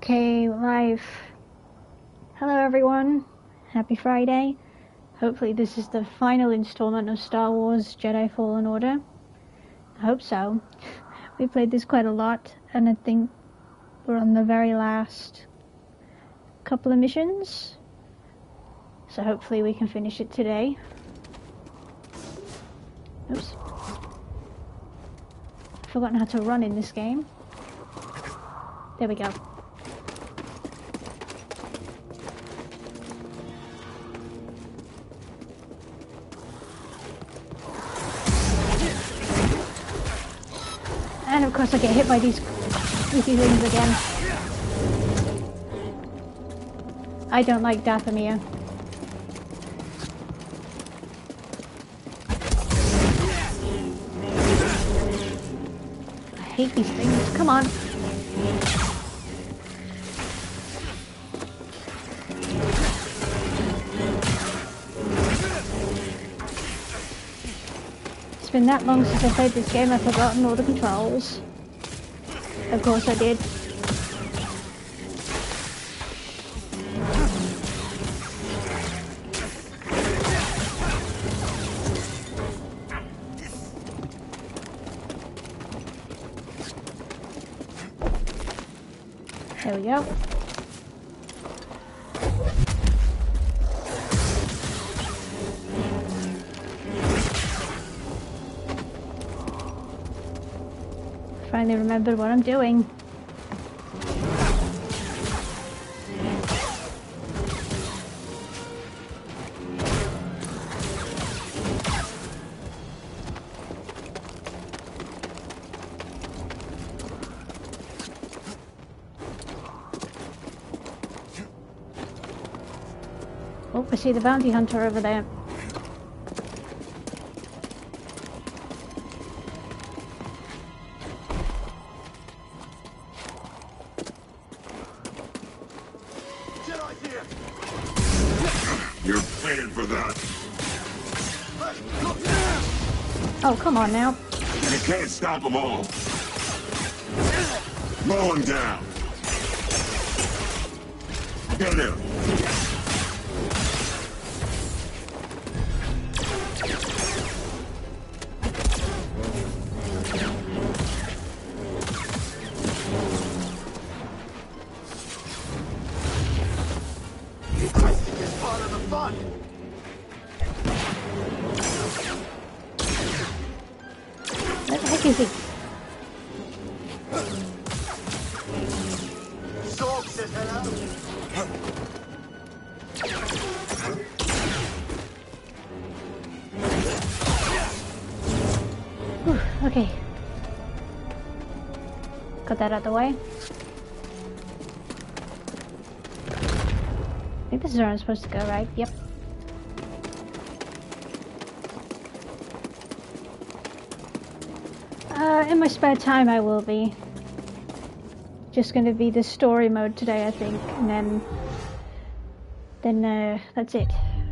Okay, live. Hello everyone. Happy Friday. Hopefully this is the final installment of Star Wars Jedi Fallen Order. I hope so. We played this quite a lot, and I think we're on the very last couple of missions. So hopefully we can finish it today. Oops. I've forgotten how to run in this game. There we go. And of course I get hit by these goofy things again. I don't like Dathomir. I hate these things. Come on. It's been that long since I played this game, I've forgotten all the controls. Of course I did. There we go. Finally remembered what I'm doing. Oh, I see the bounty hunter over there. You're paying for that. Oh, come on now. You can't stop them all. Mow him down. Get him. What the heck is he? Whew, okay. Got that out of the way. I think this is where I'm supposed to go, right? Yep. In my spare time I will be. Just gonna be the story mode today, I think, and then that's it.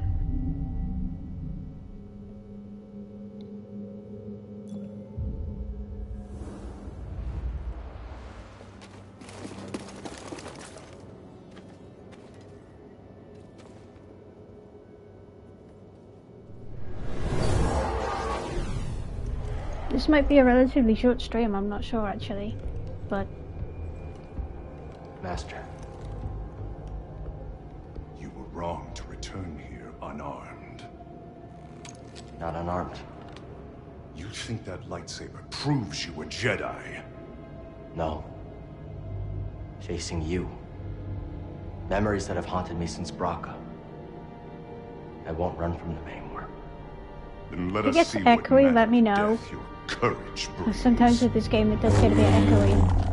This might be a relatively short stream, I'm not sure actually, but... Master. You were wrong to return here unarmed. Not unarmed. You think that lightsaber proves you a Jedi? No. Facing you. Memories that have haunted me since Braca. I won't run from them anymore. Then let If it us gets see echoey, what let me manner know. of death your courage brings. Sometimes with this game it does get a bit echoey.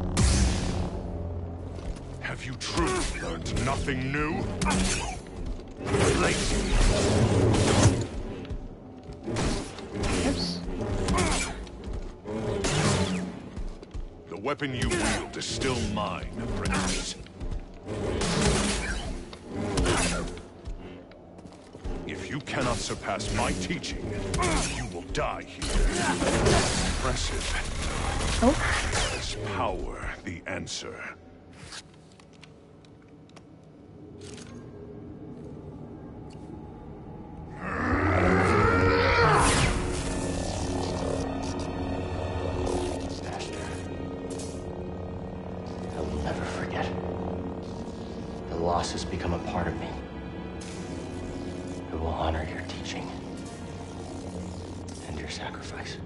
Have you truly learned nothing new? Lazy. Oops. The weapon you wield is still mine, apprentice. If you cannot surpass my teaching, you will die here. Impressive. Oh. Is power the answer? Colossus become a part of me, I will honor your teaching and your sacrifice.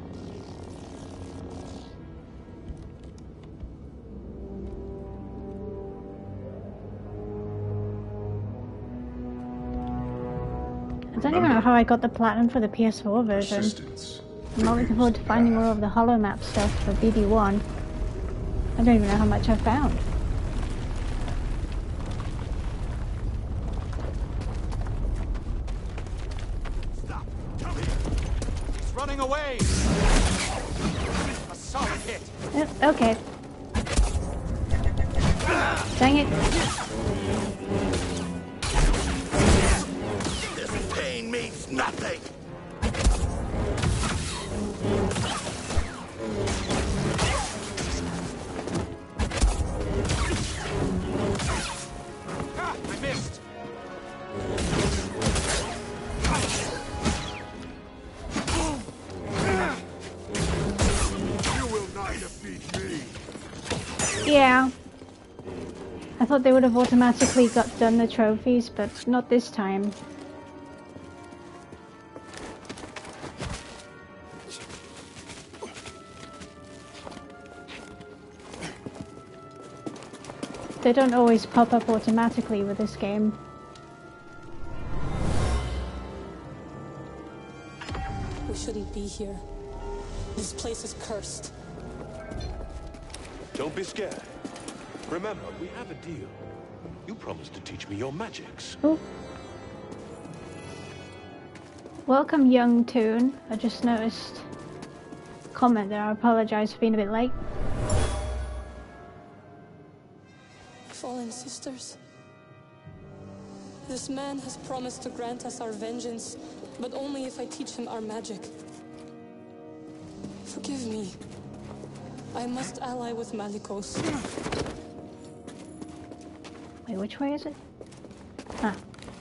I don't even know how I got the platinum for the PS4 version. Persistence. I'm not looking forward to finding more of the hollow map stuff for BB1. I don't even know how much I've found. Stop! Come here! He's running away! A solid hit! Okay. Dang it. This pain means nothing! Ah, I missed! You will not defeat me! Yeah. I thought they would have automatically done the trophies, but not this time. They don't always pop up automatically with this game. We shouldn't be here. This place is cursed. Don't be scared. Remember, we have a deal. You promised to teach me your magics. Oh. Welcome, Young Toon. I just noticed a comment there. I apologize for being a bit late. Fallen sisters. This man has promised to grant us our vengeance, but only if I teach him our magic. Forgive me. I must ally with Malicos. Wait, which way is it? Ah.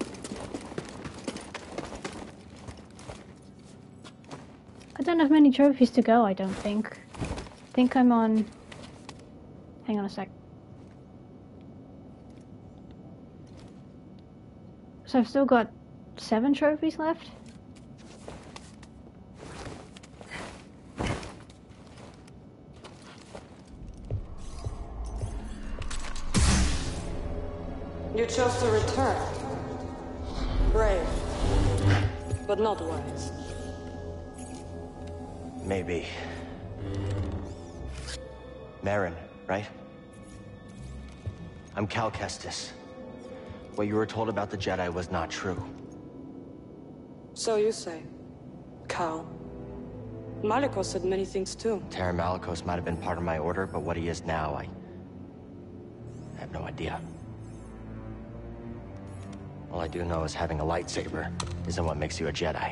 I don't have many trophies to go, I don't think. I think I'm on... Hang on a sec. So I've still got 7 trophies left? You chose to return. Brave, but not wise. Maybe. Merrin, right? I'm Cal Kestis. What you were told about the Jedi was not true. So you say. Cal. Malicos said many things too. Terran Malicos might have been part of my order, but what he is now, I have no idea. All I do know is having a lightsaber isn't what makes you a Jedi.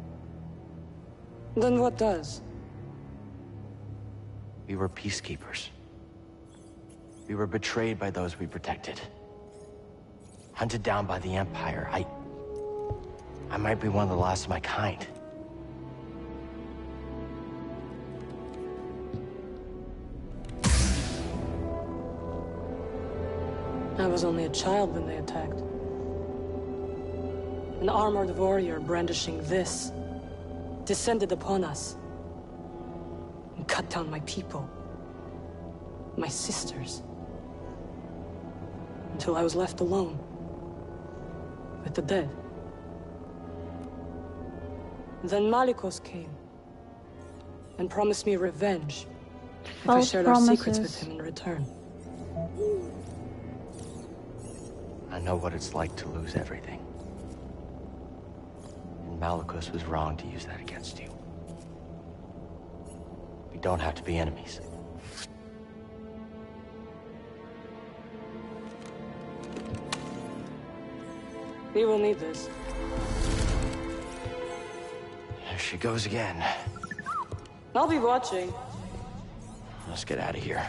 Then what does? We were peacekeepers. We were betrayed by those we protected. Hunted down by the Empire. I might be one of the last of my kind. I was only a child when they attacked. An armored warrior brandishing this descended upon us and cut down my people, my sisters, until I was left alone with the dead. Then Malicos came and promised me revenge if I shared our secrets with him in return. I know what it's like to lose everything. And Malicos was wrong to use that against you. We don't have to be enemies. We will need this. There she goes again. I'll be watching. Let's get out of here.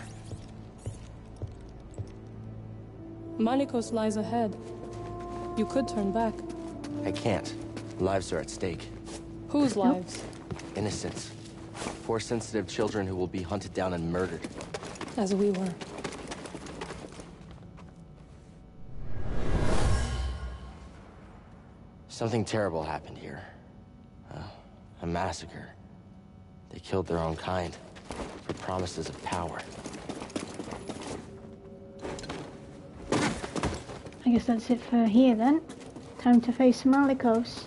Malicos lies ahead. You could turn back. I can't. Lives are at stake. Whose lives? Innocents. 4 sensitive children who will be hunted down and murdered. As we were. Something terrible happened here. A massacre. They killed their own kind for promises of power. I guess that's it for here then. Time to face Malicos.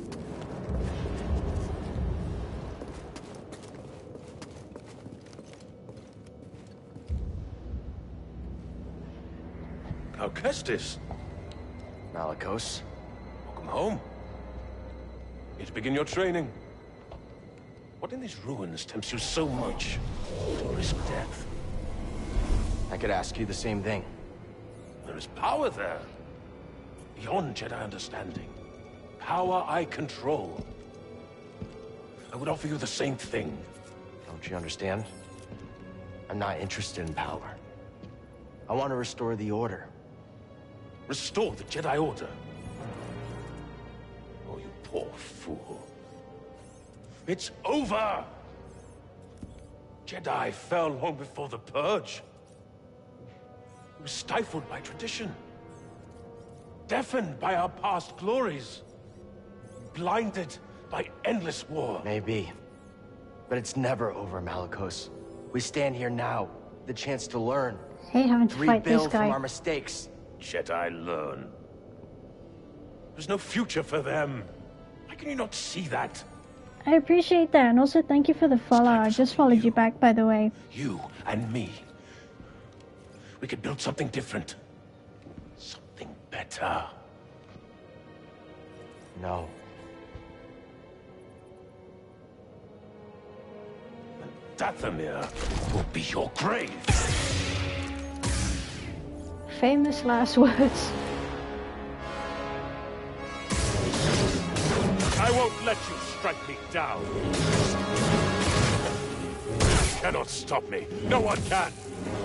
Alcestis, Malicos? welcome home. Here to begin your training. What in these ruins tempts you so much to risk death? I could ask you the same thing. There is power there. Beyond Jedi understanding. Power I control. I would offer you the same thing. Don't you understand? I'm not interested in power. I want to restore the Order. Restore the Jedi Order. Oh, you poor fool. It's over! Jedi fell long before the Purge. We were stifled by tradition. Deafened by our past glories. Blinded by endless war. Maybe. But it's never over, Malicos. We stand here now, the chance to learn. Hate having to fight this Rebuild from guy. our mistakes. Jedi learn. There's no future for them. Why can you not see that? I appreciate that, and also thank you for the follow. I just followed you back, by the way. You and me. We could build something different. Something better. No. Dathomir will be your grave. Famous last words. I won't let you strike me down. You cannot stop me. No one can.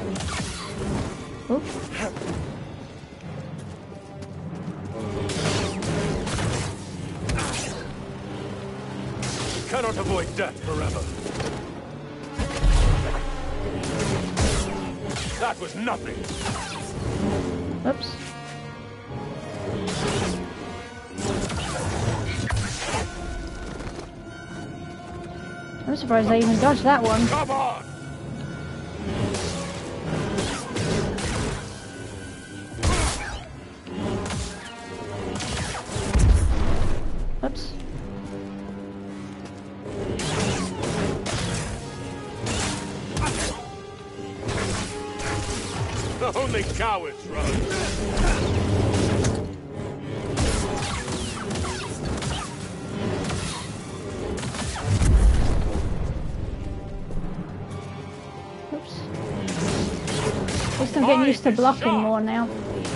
Oop. You cannot avoid death forever. That was nothing. Oops. I'm surprised I even dodged that one. Come on! Oops. Only cowards run. Oops. At least I'm getting used to blocking more now.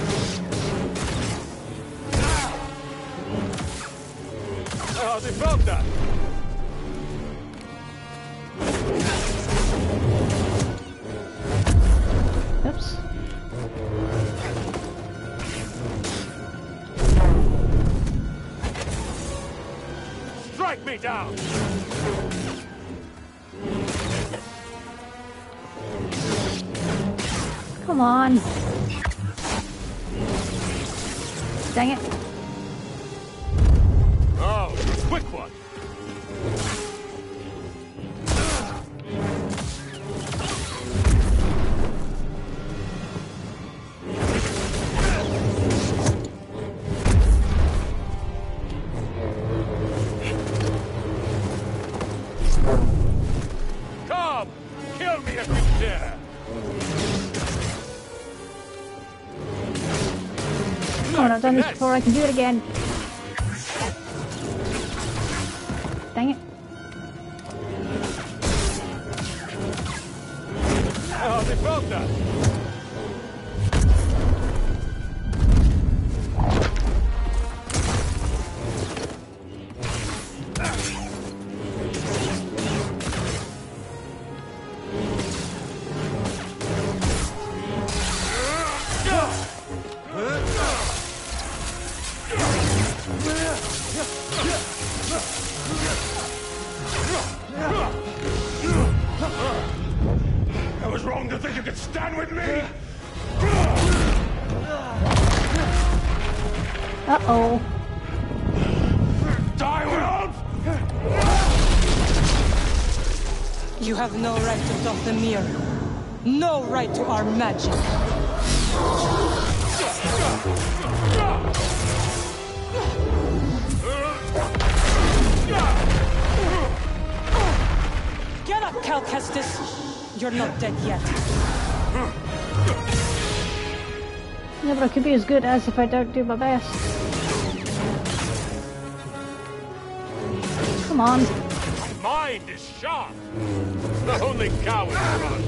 Oh, they felt that. Oops. Strike me down. Come on. Dang it. Oh, quick one. Come, kill me if you dare. Come on, I've done this before, I can do it again. Dang it. Oh, they felt that. I was wrong to think you could stand with me! Uh-oh. I will! You have no right to Dathomir. No right to our magic. Get up, Cal Kestis! You're not dead yet. Yeah, but I could be as good as if I don't do my best. Come on. My mind is sharp. Only cowards run.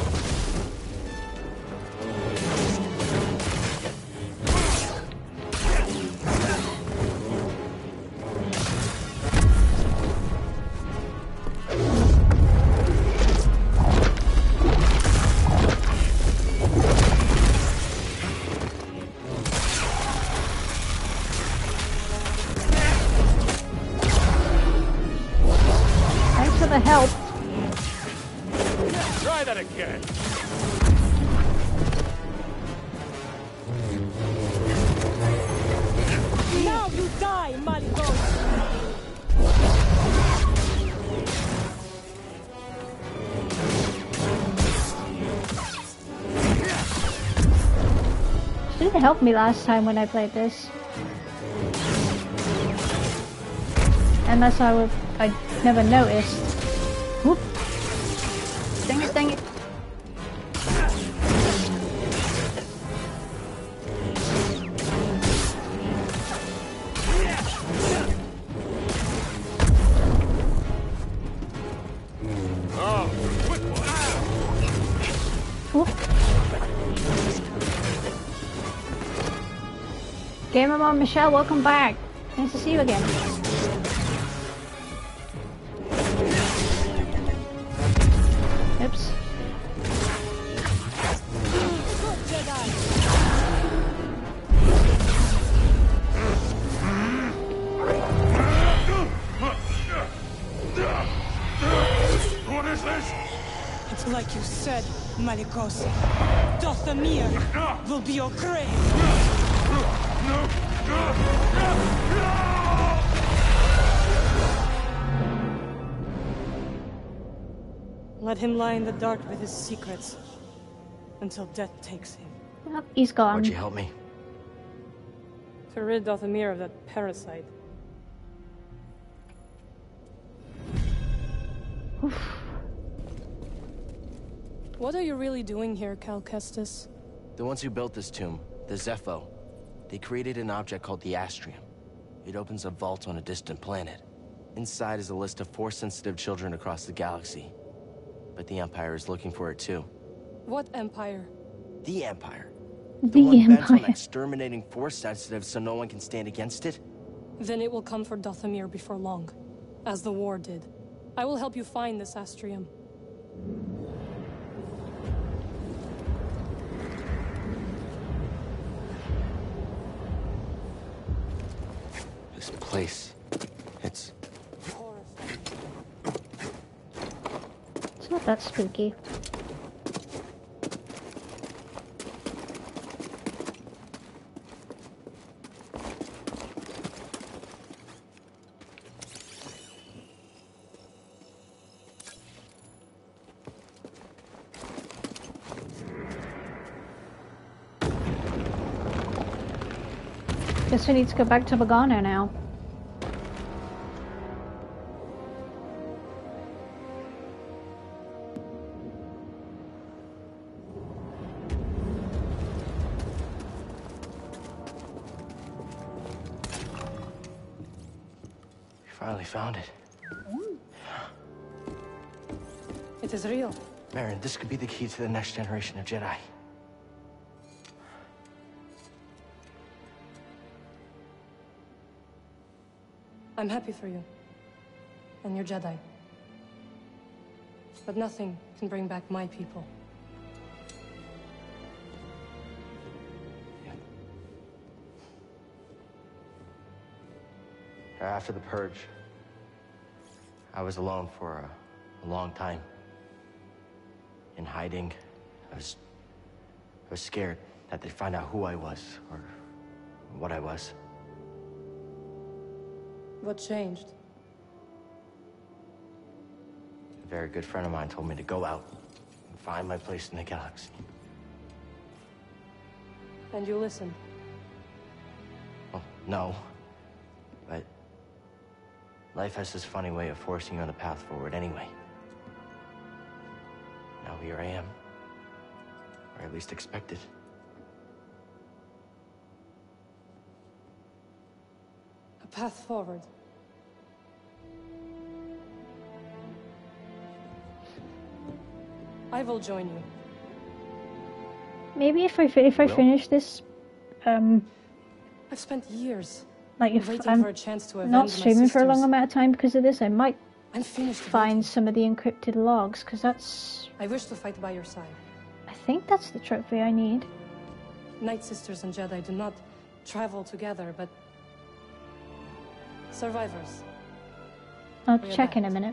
Thanks for the help. Try that again. Now you die, Maligos! She didn't help me last time when I played this. Unless I never noticed. Whoop. Dang it, dang it. Oh, quick one. Whoop. Gamer Mom Michelle, welcome back. Nice to see you again. Oops. What is this? It's like you said, Maligos. Dathomir will be your grave. Let him lie in the dark with his secrets until death takes him. Yep, he's gone. Why'd you help me? To rid Dathomir of that parasite. What are you really doing here, Cal Kestis? The ones who built this tomb, the Zepho, they created an object called the Astrium. It opens a vault on a distant planet. Inside is a list of Force-sensitive children across the galaxy. But the Empire is looking for it too. What Empire? The Empire. The one bent on Empire. exterminating Force-sensitive so no one can stand against it? Then it will come for Dathomir before long, as the war did. I will help you find this Astrium. This place, it's It's not that spooky. Guess we need to go back to Bogano now. finally found it. It is real. Merrin, this could be the key to the next generation of Jedi. I'm happy for you. And your Jedi. But nothing can bring back my people. After the Purge, I was alone for a long time. In hiding, I was scared that they'd find out who I was, or what I was. What changed? A very good friend of mine told me to go out and find my place in the galaxy. And you listened? Well, no. But life has this funny way of forcing you on the path forward anyway. Now here I am. Or at least expected. A path forward. I will join you. Maybe if I finish this, I've spent years like if waiting I'm for a chance to avenge not my streaming for a long sisters. amount of time because of this, I might I'm finished find waiting. some of the encrypted logs, because that's... I wish to fight by your side. I think that's the trophy I need. Night Sisters and Jedi do not travel together, but survivors. I'll We check in a adapt. minute.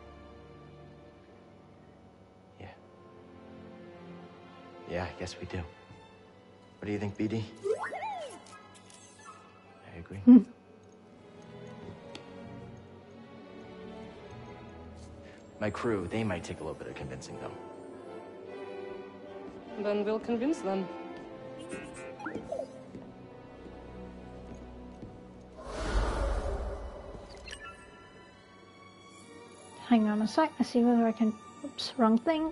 Yeah, I guess we do. What do you think, BD? I agree. My crew, they might take a little bit of convincing, though. Then we'll convince them. Hang on a sec, let's see whether I can... Oops, wrong thing.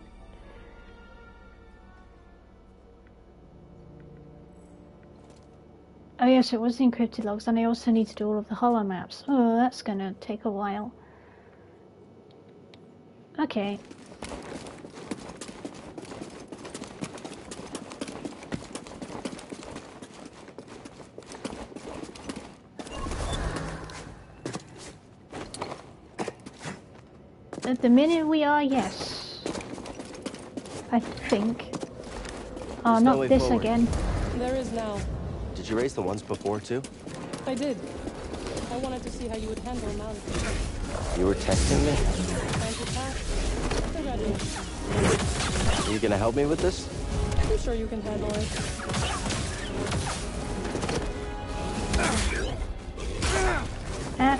Oh yes, it was the encrypted logs, and I also need to do all of the holo maps. Oh, that's gonna take a while. Okay. At the minute we are, yes. I think. Oh, There's no not way this forward. again. There is now. Did you raise the ones before, too? I did. I wanted to see how you would handle Malik. You were testing me? And to pass. Congratulations. Are you gonna help me with this? I'm sure you can handle it. Ah.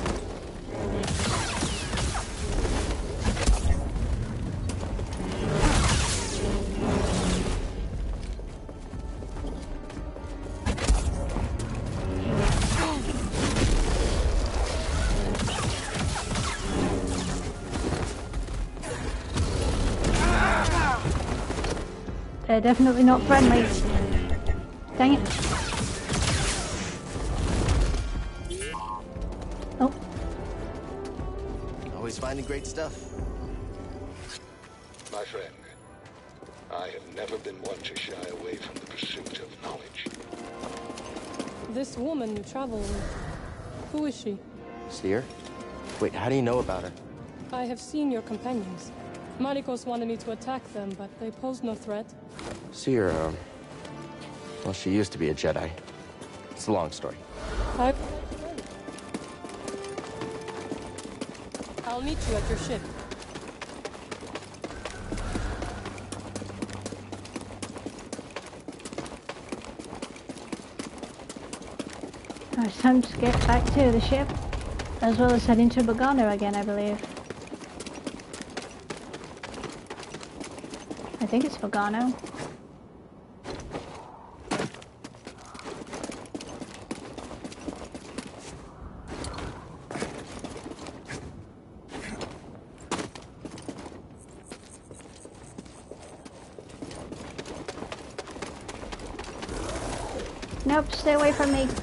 They're definitely not friendly. Dang it. Oh, Always finding great stuff. My friend, I have never been one to shy away from the pursuit of knowledge. This woman you travel with, who is she? Seer? Wait, how do you know about her? I have seen your companions. Malicos wanted me to attack them, but they posed no threat. Seer, well, she used to be a Jedi. It's a long story. I'll meet you at your ship. now it's time to get back to the ship, as well as heading to Bogano again, I believe. I think it's Bogano. Nope, stay away from me.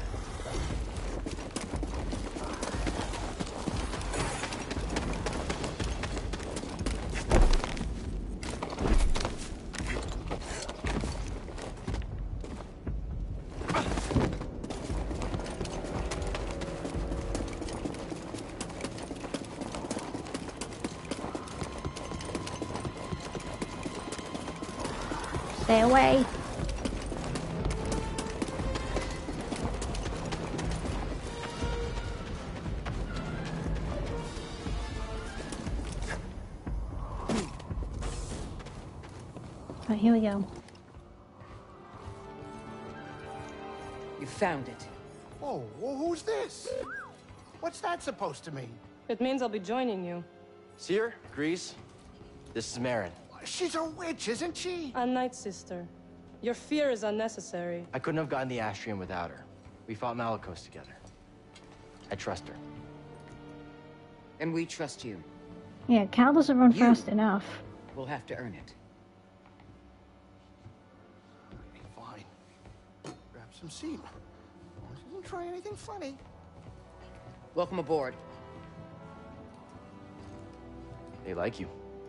Stay away. Right, here we go. You found it. Oh, well, who's this? What's that supposed to mean? It means I'll be joining you. Seer, Grease, this is Merrin. She's a witch, isn't she? A Night Sister. Your fear is unnecessary. I couldn't have gotten the Astrium without her. We fought Malicos together. I trust her. And we trust you. Yeah, Cal doesn't run fast enough. We'll have to earn it. Fine. Grab some seat. Don't try anything funny. Welcome aboard. They like you.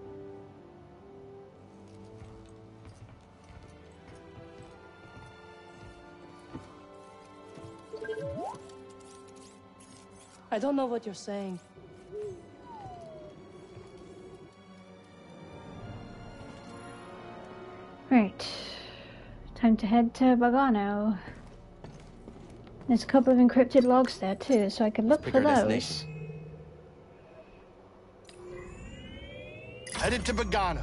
I don't know what you're saying. Right. Time to head to Bogano. There's a couple of encrypted logs there too, so I could look Pick for our those. destination. Headed to Bogano.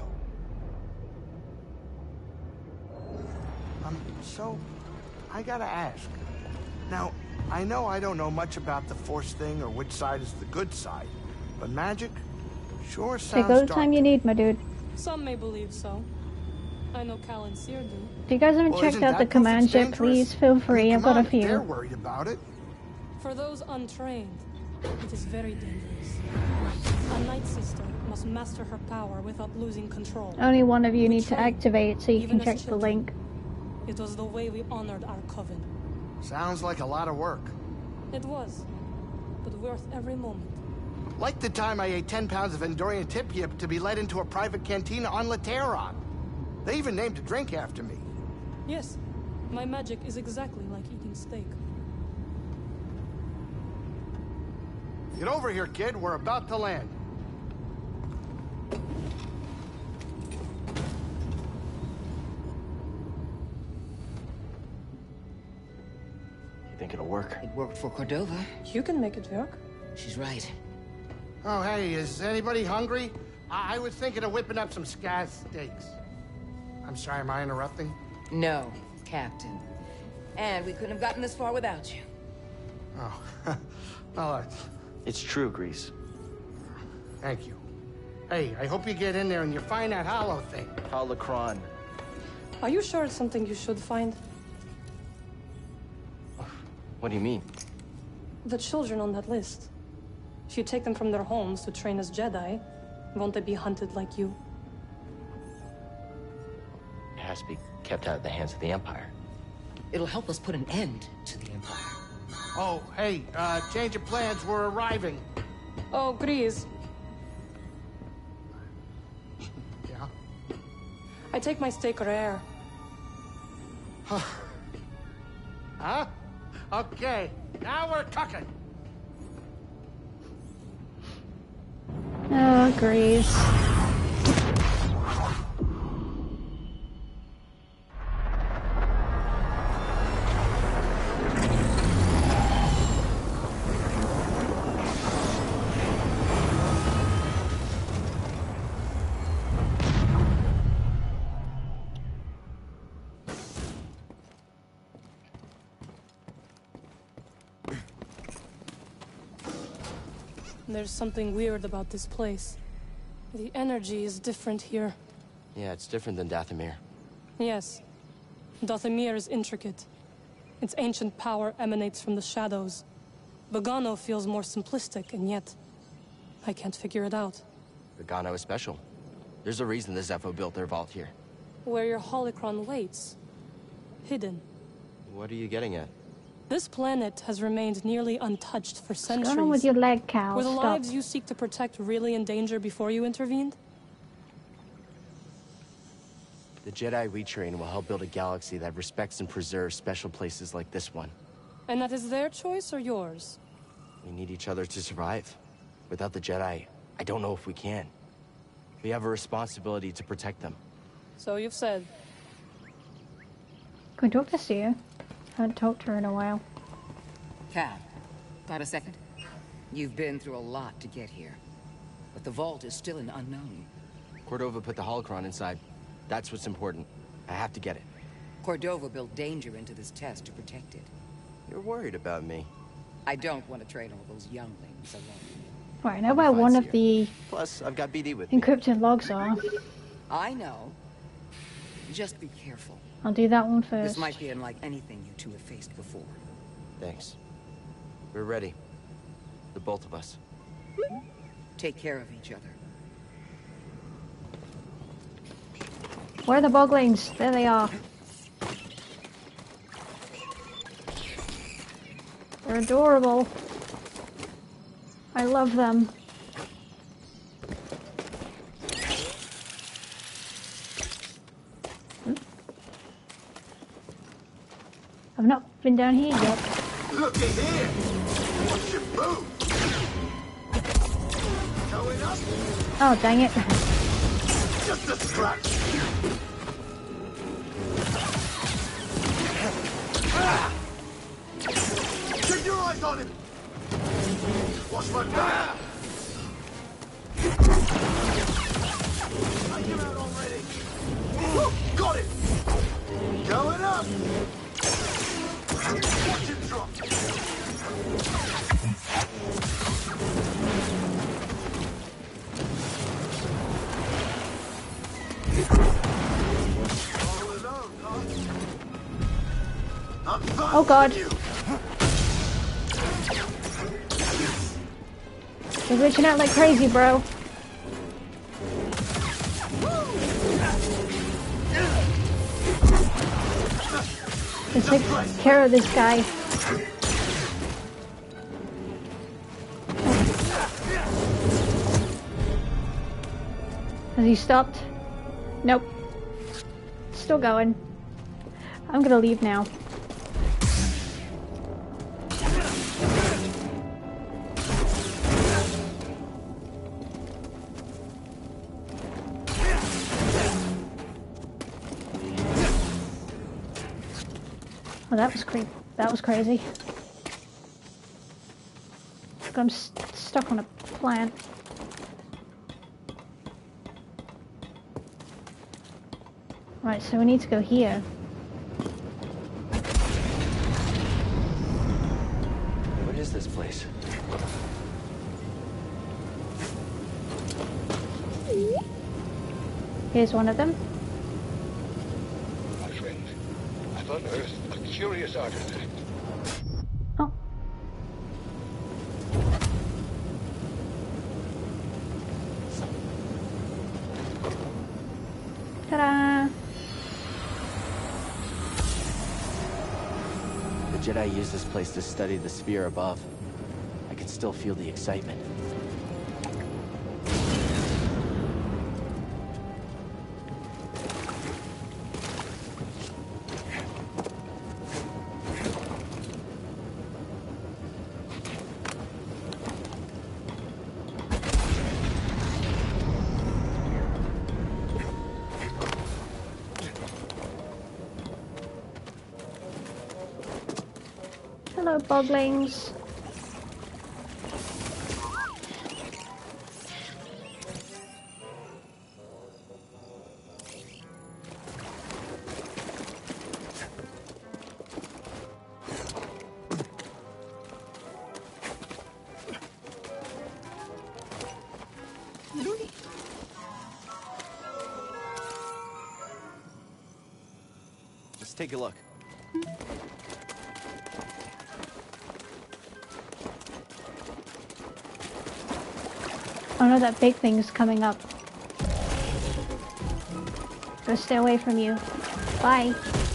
So, I gotta ask. Now, I know I don't know much about the Force thing or which side is the good side, but magic sure sounds Take all the dark. time you need, my dude. Some may believe so. I know Cal and Seer do. If you guys haven't Well, checked isn't out the that proof it's command yet, dangerous? please feel free. I've Come got on, a few. They're worried about it. For those untrained, it is very dangerous. A Night Sister must master her power without losing control. Only one of you We need to train, activate so you even can as check the children. link. It was the way we honored our coven. Sounds like a lot of work. It was, but worth every moment. Like the time I ate 10 pounds of Endorian tip yip to be led into a private cantina on Lateron. They even named a drink after me. Yes, my magic is exactly like eating steak. Get over here, kid. We're about to land. You think it'll work? It worked for Cordova. You can make it work. She's right. Oh, hey, is anybody hungry? I was thinking of whipping up some scaz steaks. I'm sorry, am I interrupting? No, Captain. And we couldn't have gotten this far without you. Oh, well, It's true, Grease. thank you. Hey, I hope you get in there and you find that hollow thing. Holocron. Are you sure it's something you should find? What do you mean? The children on that list. If you take them from their homes to train as Jedi, won't they be hunted like you? It has to be kept out of the hands of the Empire. It'll help us put an end to the Empire. Oh, hey, change of plans, we're arriving. Oh, Grease. Yeah? I take my steak rare. Huh? Okay, now we're cooking. Oh, Grease. There's something weird about this place. The energy is different here. Yeah, it's different than Dathomir. Yes. Dathomir is intricate. Its ancient power emanates from the shadows. Bogano feels more simplistic, and yet I can't figure it out. Bogano is special. There's a reason the Zeffo built their vault here. Where your holocron waits. Hidden. What are you getting at? This planet has remained nearly untouched for centuries. What's going on with your leg, Cal? Were the Stop. lives you seek to protect really in danger before you intervened? The Jedi we train will help build a galaxy that respects and preserves special places like this one. And that is their choice or yours? We need each other to survive. Without the Jedi, I don't know if we can. We have a responsibility to protect them. So you've said. Can we talk to Sia? Haven't talked to her in a while. Cal, got a second? You've been through a lot to get here. But the vault is still an unknown. Cordova put the holocron inside. That's what's important. I have to get it. Cordova built danger into this test to protect it. You're worried about me. I don't want to train all those younglings alone. Right, I know where one of the Plus, I've got BD with me. encrypted logs are. I know. Just be careful. I'll do that one first. This might be unlike anything you two have faced before. Thanks. We're ready. The both of us. Take care of each other. Where are the boglings? There they are. They're adorable. I love them. I've not been down here yet. Look at here! What's your boot? Going up? Oh, dang it. Just a scratch. Keep your eyes on him! Watch my back! Take him out already! Got it! Going up! Watch him drop! Oh god. You're reaching out like crazy, bro. Let's take care of this guy. Has he stopped? Nope. Still going. I'm gonna leave now. Oh, that was creepy. That was crazy. I'm stuck on a plant. Right, so we need to go here. What is this place? Here's one of them. My friend, I've unearthed a curious artifact. Oh. Ta-da! The Jedi used this place to study the sphere above. I can still feel the excitement. Hello, boglings. Let's take a look. Oh no, that big thing's coming up. Gotta stay away from you. Bye.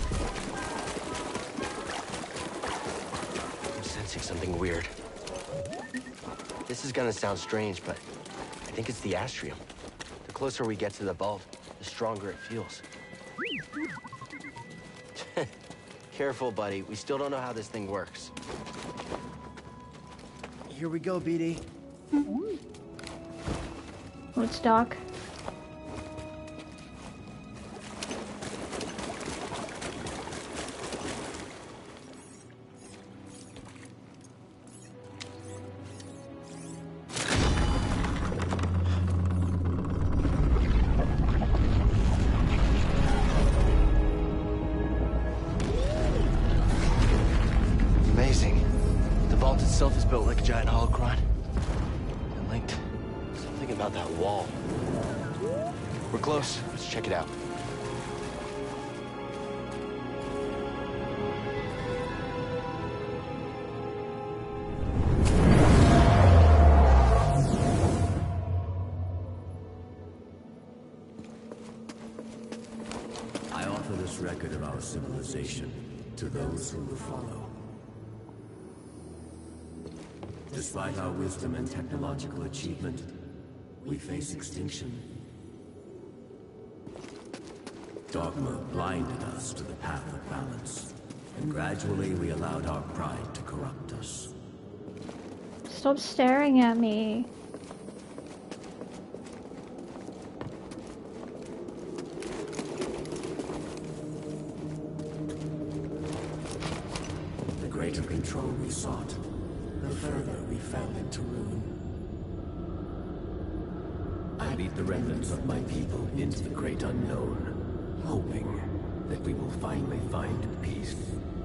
I'm sensing something weird. This is gonna sound strange, but I think it's the Astrium. The closer we get to the vault, the stronger it feels. Careful, buddy. We still don't know how this thing works. Here we go, BD. Oh, it's dark. itself is built like a giant holocron. And linked. Something about that wall. We're close. Let's check it out. I offer this record of our civilization to those who will follow. Despite our wisdom and technological achievement, we face extinction. Dogma blinded us to the path of balance, and gradually we allowed our pride to corrupt us. Stop staring at me. The greater control we sought, the further we fell into ruin. I lead the remnants of my people into the great unknown, hoping that we will finally find peace.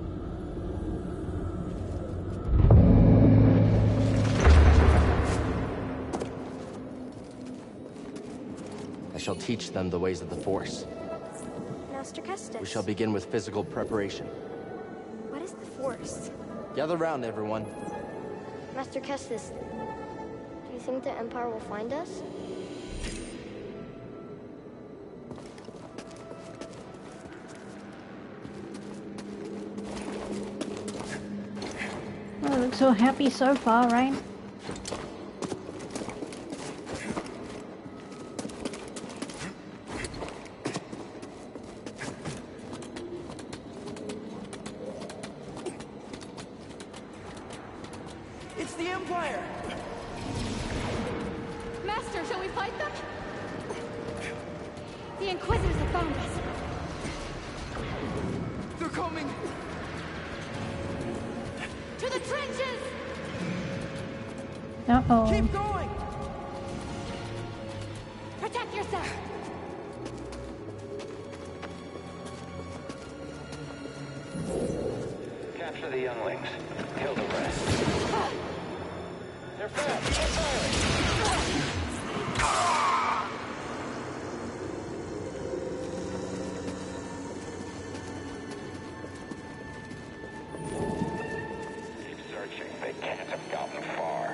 I shall teach them the ways of the Force. Master Kestis. We shall begin with physical preparation. What is the Force? Gather round, everyone. Master Kestis, do you think the Empire will find us? Oh, I look so happy so far, right? It's the Empire! Master, shall we fight them? The Inquisitors have found us. They're coming! To the trenches! Uh-oh. Keep going! Protect yourself! Capture the younglings. Kill the rest. They're fast! They're firing! Keep searching. They can't have gotten far.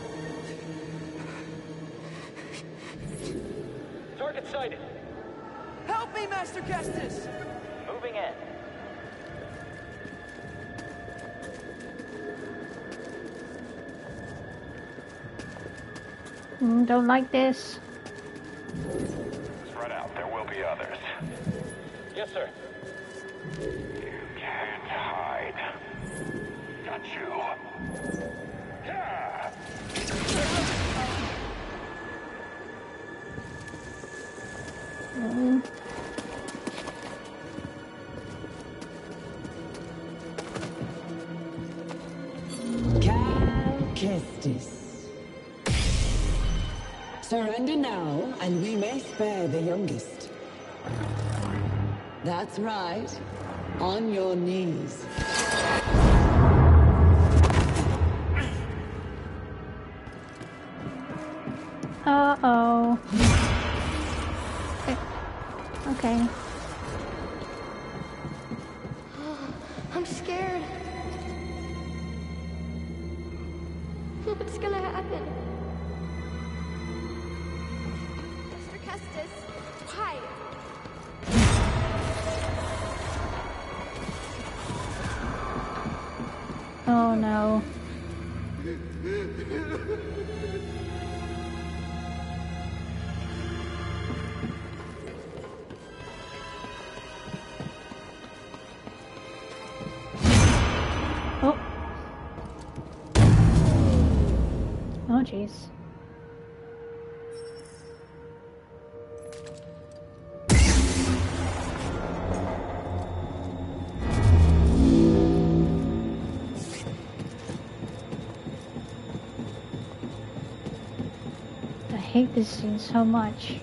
Target sighted. Help me, Master Kestis! Moving in. Don't like this. Spread out. There will be others. Yes, sir. You can't hide. Got you. Yeah. Cal Kestis. Surrender now, and we may spare the youngest. That's right. On your knees. Uh-oh. Okay. I'm scared. What's gonna happen? Master Kestis, why? Oh no. Oh. Oh jeez. I hate this scene so much.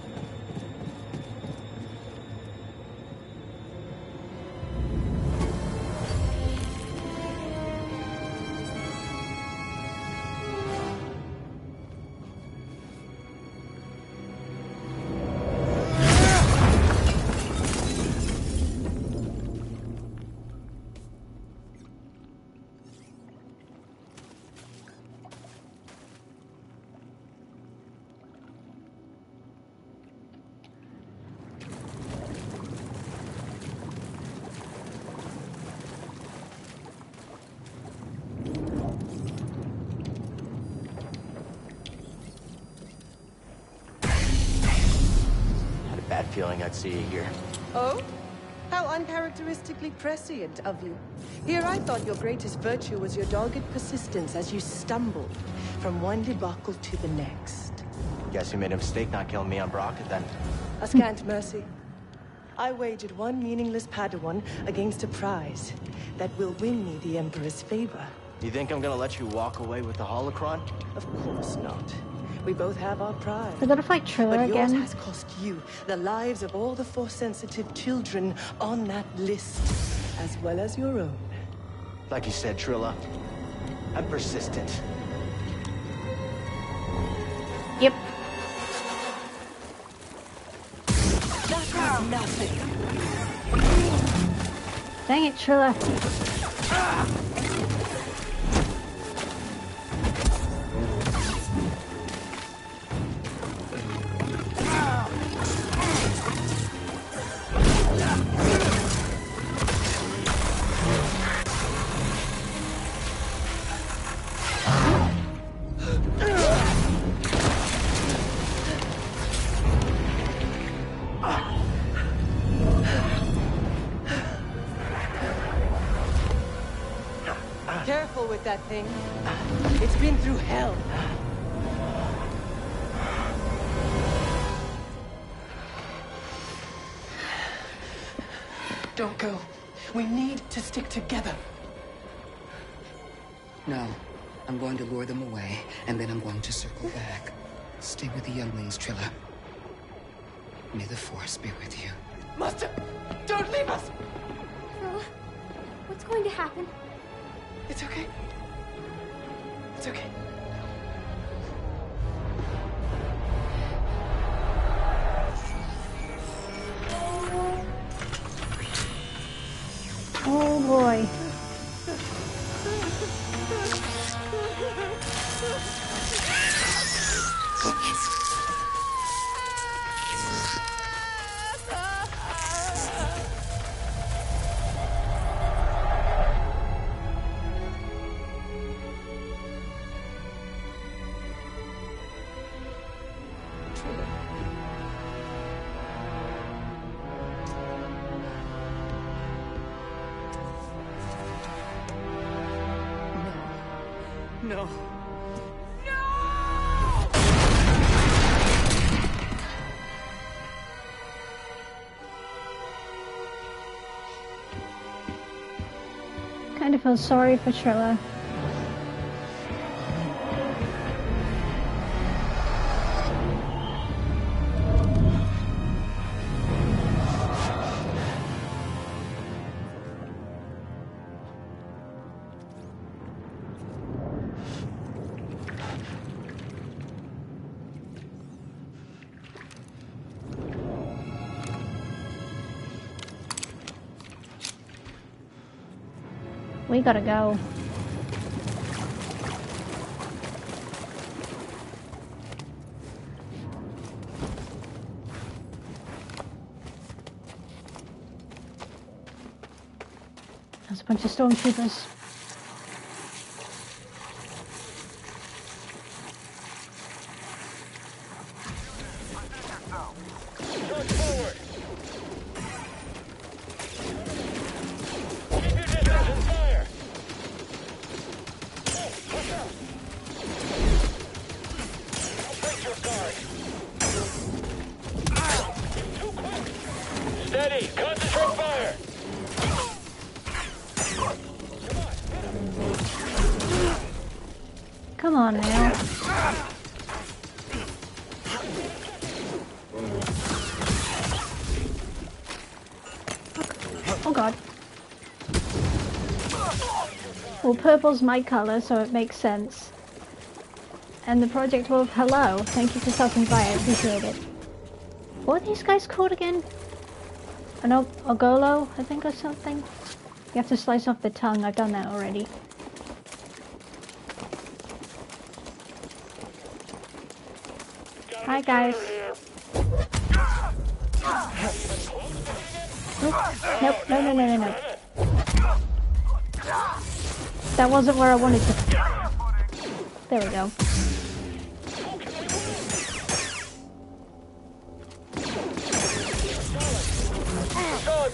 feeling I'd see you here. Oh? How uncharacteristically prescient of you. Here I thought your greatest virtue was your dogged persistence as you stumbled from one debacle to the next. Guess you made a mistake not killing me on Brockett then. A scant mercy. I wagered one meaningless Padawan against a prize that will win me the Emperor's favor. You think I'm gonna let you walk away with the holocron? Of course not. We both have our pride. We're gonna fight Trilla but yours again. has cost you the lives of all the Force-sensitive children on that list, as well as your own. Like you said, Trilla, I'm persistent. Yep. That was nothing. Dang it, Trilla. Careful with that thing. It's been through hell. Don't go. We need to stick together. No. I'm going to lure them away, and then I'm going to circle back. Stay with the younglings, Trilla. May the Force be with you. Master! Don't leave us! Trilla, what's going to happen? It's okay. It's okay. Oh boy. No. Kind of feel sorry for Trilla. We gotta go. There's a bunch of stormtroopers. Steady! Concentrate fire! Come on now. Oh god. Well, purple's my colour, so it makes sense. And the Project Wolf, hello. Thank you for stopping by, I appreciate it. What are these guys called again? An Ogolo, I think, or something? You have to slice off the tongue, I've done that already. Hi guys. Nope, no. That wasn't where I wanted to. There we go.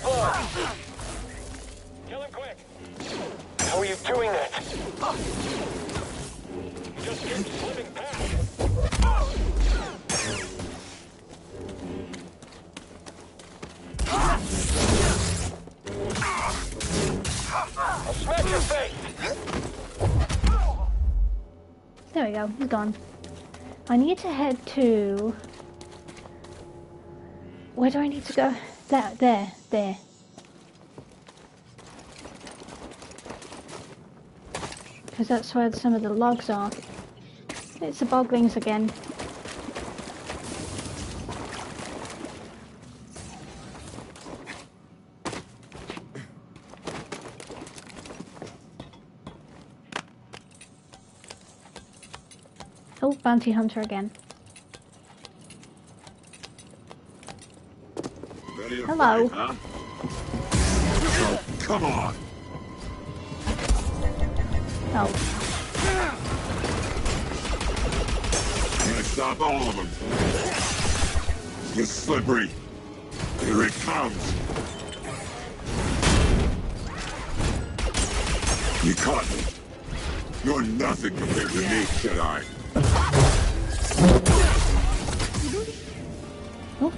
blood. Kill him quick. How are you doing that? Just keep slipping past. I'll smash your face. There we go, he's gone. I need to head to... Where do I need to go? There. Because that's where some of the logs are. It's the boglings again. Oh, bounty hunter again. Hello. Fight, huh? Oh, come on. Oh. I'm gonna stop all of them. You're slippery. Here it comes. You caught me. You're nothing compared to me, Jedi. Oh.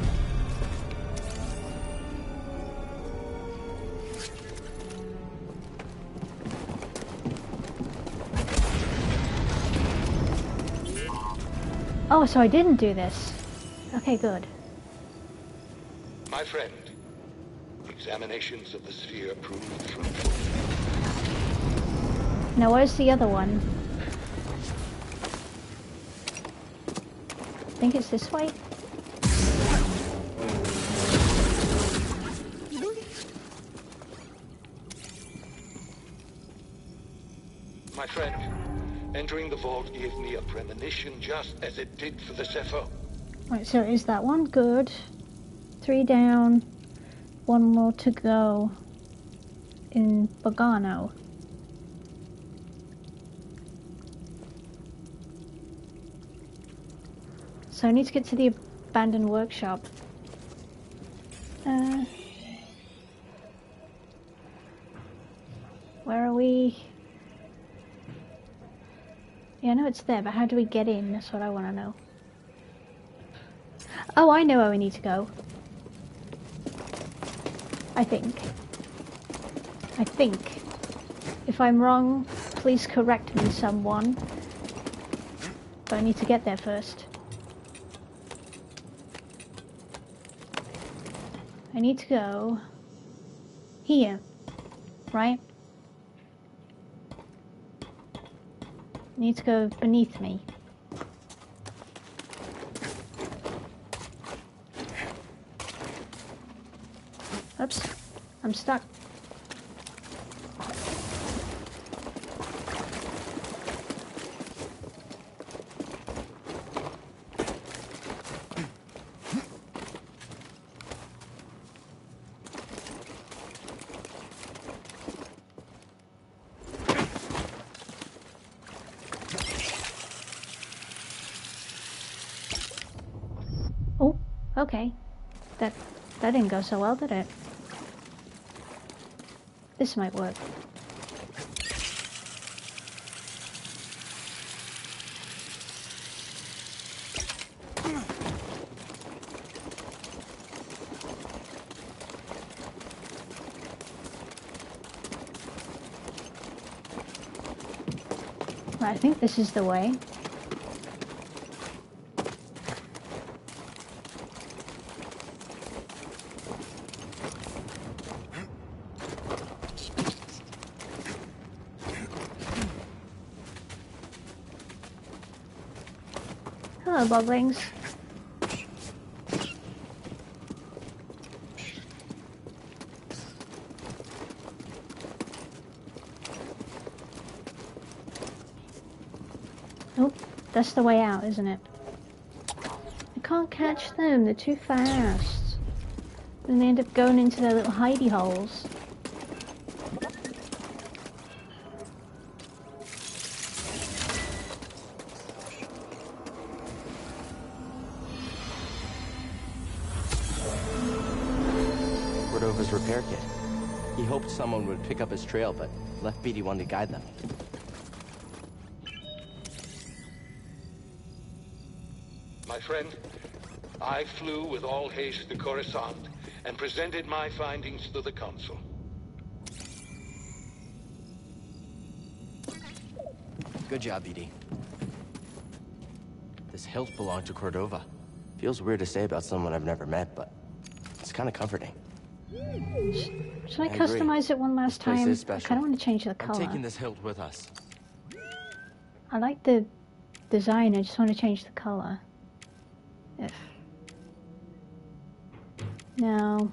Oh, so I didn't do this. Okay, good. My friend, examinations of the sphere proved fruitful. Now where's the other one? I think it's this way. My friend, entering the vault gave me a premonition just as it did for the Zepho. Right, so is that one? Good. 3 down. 1 more to go in Bogano. So I need to get to the abandoned workshop. Where are we? Yeah, I know it's there, but how do we get in? That's what I want to know. Oh, I know where we need to go. I think. If I'm wrong, please correct me, someone. But I need to get there first. I need to go here, right? I need to go beneath me. Oops, I'm stuck. Oh, okay. That didn't go so well, did it? This might work. I think this is the way. Hello, Boglings. Oh, that's the way out, isn't it? I can't catch them, they're too fast. Then they end up going into their little hidey holes. repair kit. He hoped someone would pick up his trail, but left BD-1 to guide them. My friend, I flew with all haste to Coruscant and presented my findings to the Council. Good job, BD. This hilt belonged to Cordova. Feels weird to say about someone I've never met, but it's kind of comforting. Should I customize it one last time? I kind of want to change the color. I'm taking this hilt with us. I like the design, I just want to change the color. If... No.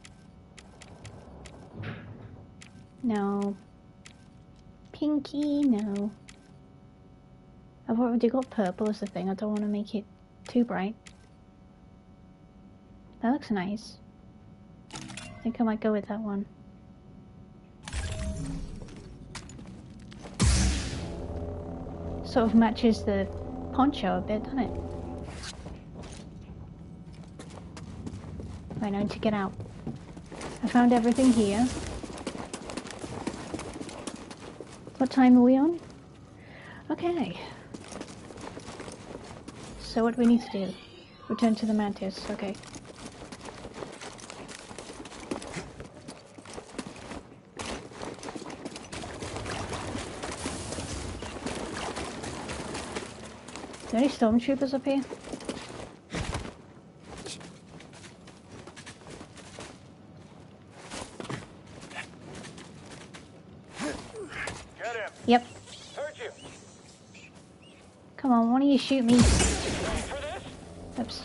No. Pinky, no. I've already got purple as the thing, I don't want to make it too bright. That looks nice. I think I might go with that one. Sort of matches the poncho a bit, doesn't it? Right, I need to get out. I found everything here. What time are we on? Okay. So what do we need to do? Return to the Mantis, okay. Are there any stormtroopers up here? Get him. Yep. Heard you. Come on, why don't you shoot me? Oops.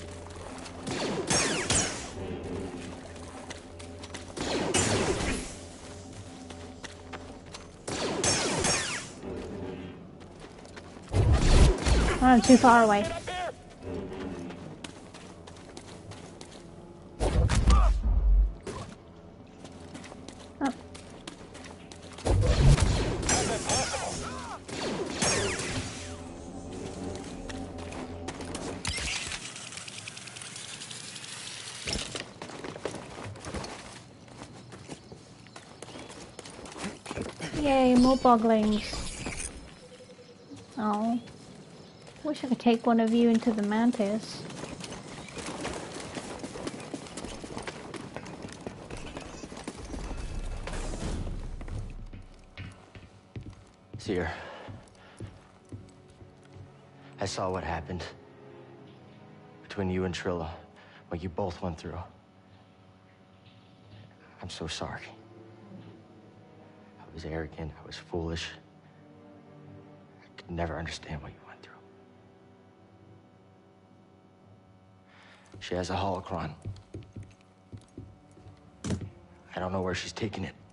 Oh, I'm too far away. Oh. Yay, more boglings. Oh. Wish I could take one of you into the Mantis. Cere, I saw what happened between you and Trilla, what you both went through. I'm so sorry. I was arrogant, I was foolish. I could never understand what you went through. She has a holocron. I don't know where she's taking it.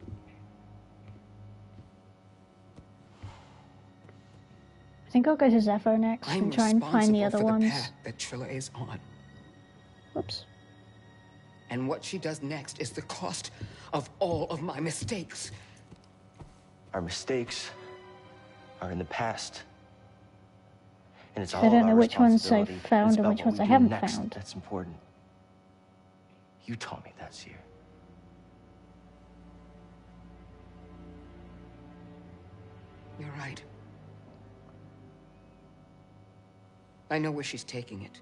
I think I'll go to Zeffo next and try and find the other ones. The path that Trilla is on. Whoops. And what she does next is the cost of all of my mistakes. Our mistakes are in the past. And it's all I don't know our which ones I responsibility. found It's and about which what ones we I do haven't next found. That's important. You taught me that, Cere. You're right. I know where she's taking it.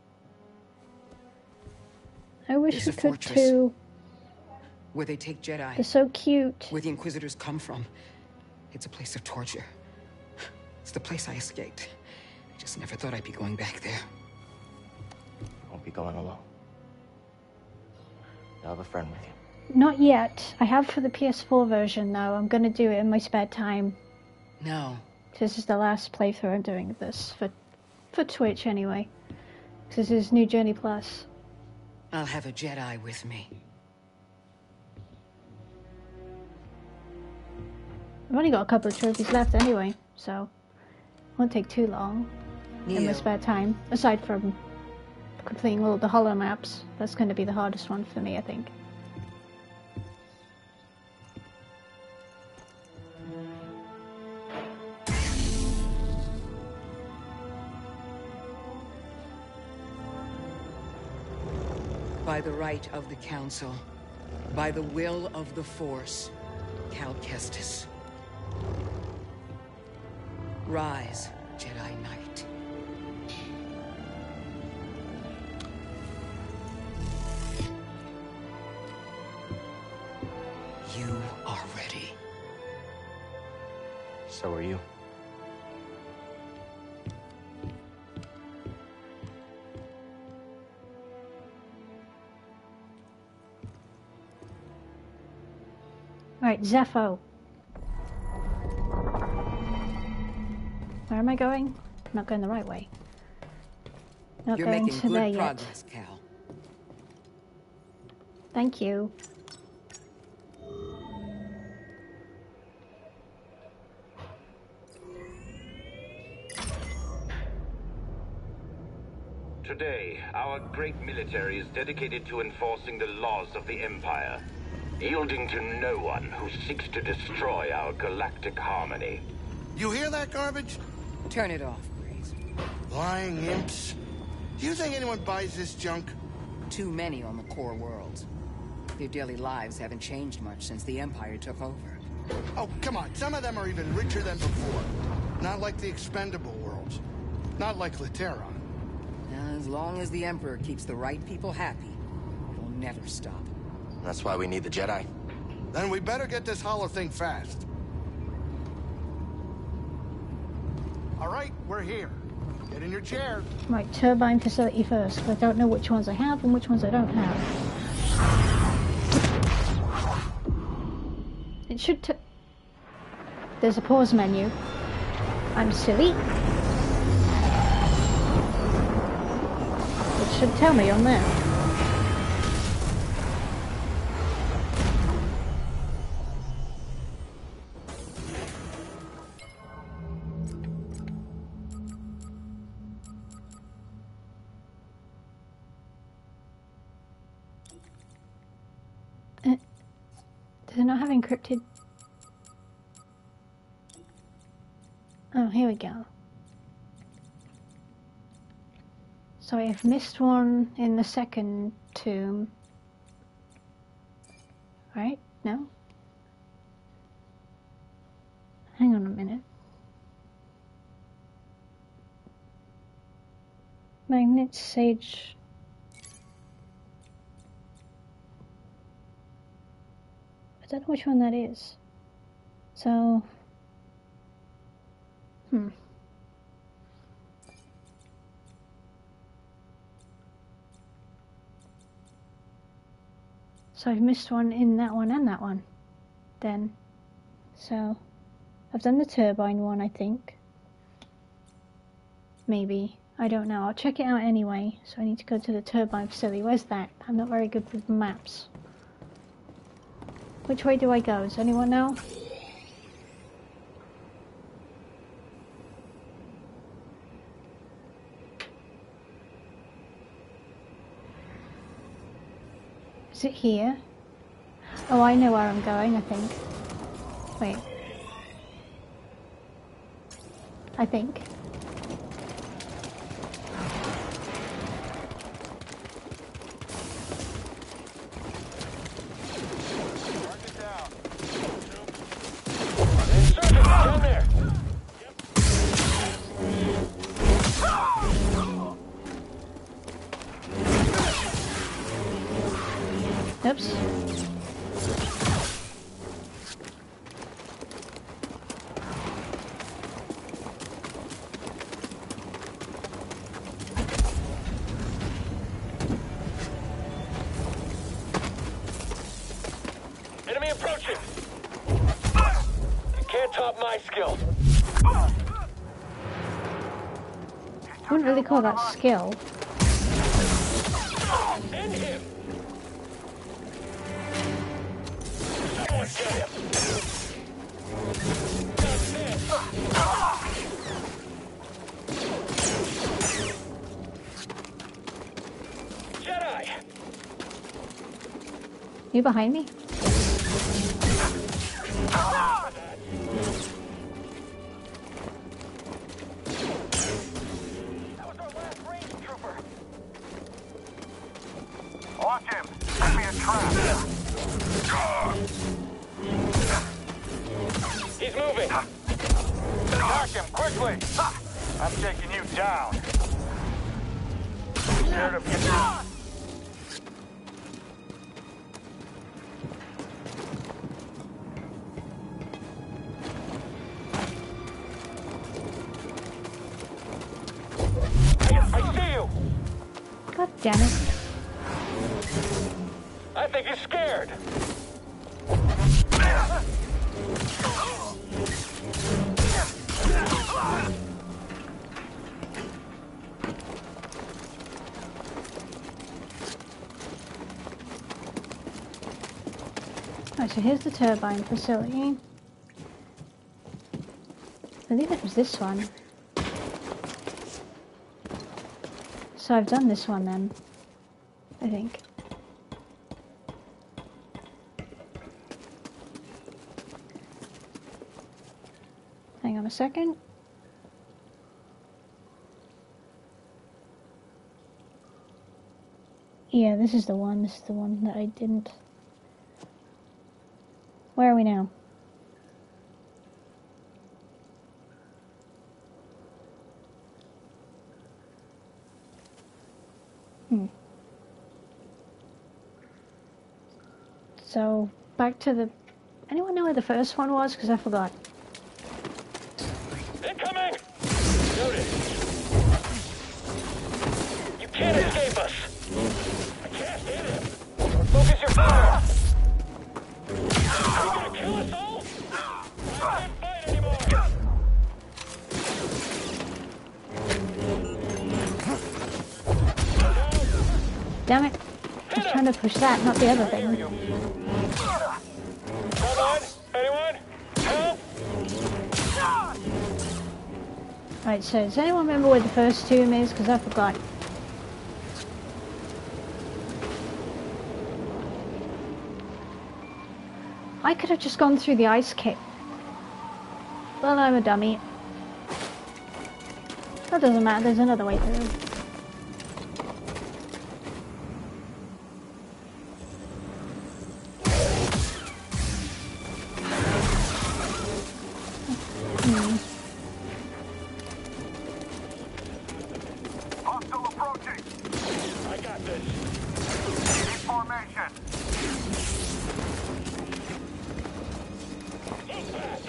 I wish There's we a could fortress too. where they take Jedi. They're so cute. Where the Inquisitors come from. It's a place of torture. It's the place I escaped. I just never thought I'd be going back there. You won't be going alone. You'll have a friend with you. Not yet. I have for the PS4 version though. I'm gonna do it in my spare time. No. This is the last playthrough I'm doing of this for Twitch anyway. This is New Journey Plus. I'll have a Jedi with me. I've only got a couple of trophies left anyway, so it won't take too long in my spare time. Aside from completing all the holo maps, that's going to be the hardest one for me, I think. By the right of the Council, By the will of the Force, Cal Kestis. Rise, Jedi Knight. You are ready. So are you. Right, Zeffo. Where am I going? I'm not going the right way. Not You're going making to there good yet. progress, Cal. Thank you. Today, our great military is dedicated to enforcing the laws of the Empire, yielding to no one who seeks to destroy our galactic harmony. You hear that garbage? Turn it off, please. Lying imps. Do you think anyone buys this junk? Too many on the core worlds. Their daily lives haven't changed much since the Empire took over. Oh, come on. Some of them are even richer than before. Not like the expendable worlds. Not like Laterra. As long as the Emperor keeps the right people happy, it'll never stop. That's why we need the Jedi. Then we better get this hollow thing fast. All right, we're here. Get in your chair. Right, turbine facility first. I don't know which ones I have and which ones I don't have. It should There's a pause menu. I'm silly. It should tell me on there. Does it not have encrypted? Oh, here we go. So I've missed one in the second tomb. Right? No? Hang on a minute. Magnet Sage. I don't know which one that is. So, So I've missed one in that one and that one. Then, so I've done the turbine one, I think. Maybe. I don't know. I'll check it out anyway. So I need to go to the turbine facility. Where's that? I'm not very good with maps. Which way do I go? Does anyone know? Is it here? Oh, I know where I'm going, I think. Wait. I think. Oops. Enemy approaching! You can't top my skill. I wouldn't really call that skill. End him! Someone get him! Jedi! You behind me? Watch him! Could be a trap. He's moving. Attack him, quickly! I'm taking you down. Scared of you? I see you! God damn it. I think he's scared. Right, so here's the turbine facility. I believe it was this one. So I've done this one then, I think. Hang on a second. Yeah, this is the one that I didn't. Where are we now? So, back to the... Anyone know where the first one was? Because I forgot. Incoming! Noted. You can't escape us. I can't hit him. Focus your fire. Are you gonna kill us all? I can't fight anymore. Damn it. I was trying to push that, not the other thing. Come on, anyone? Help! Right, so does anyone remember where the first tomb is? Because I forgot. I could have just gone through the ice cave. Well, I'm a dummy. That doesn't matter, there's another way through. Hostile approaching. I got this. In formation. He's back.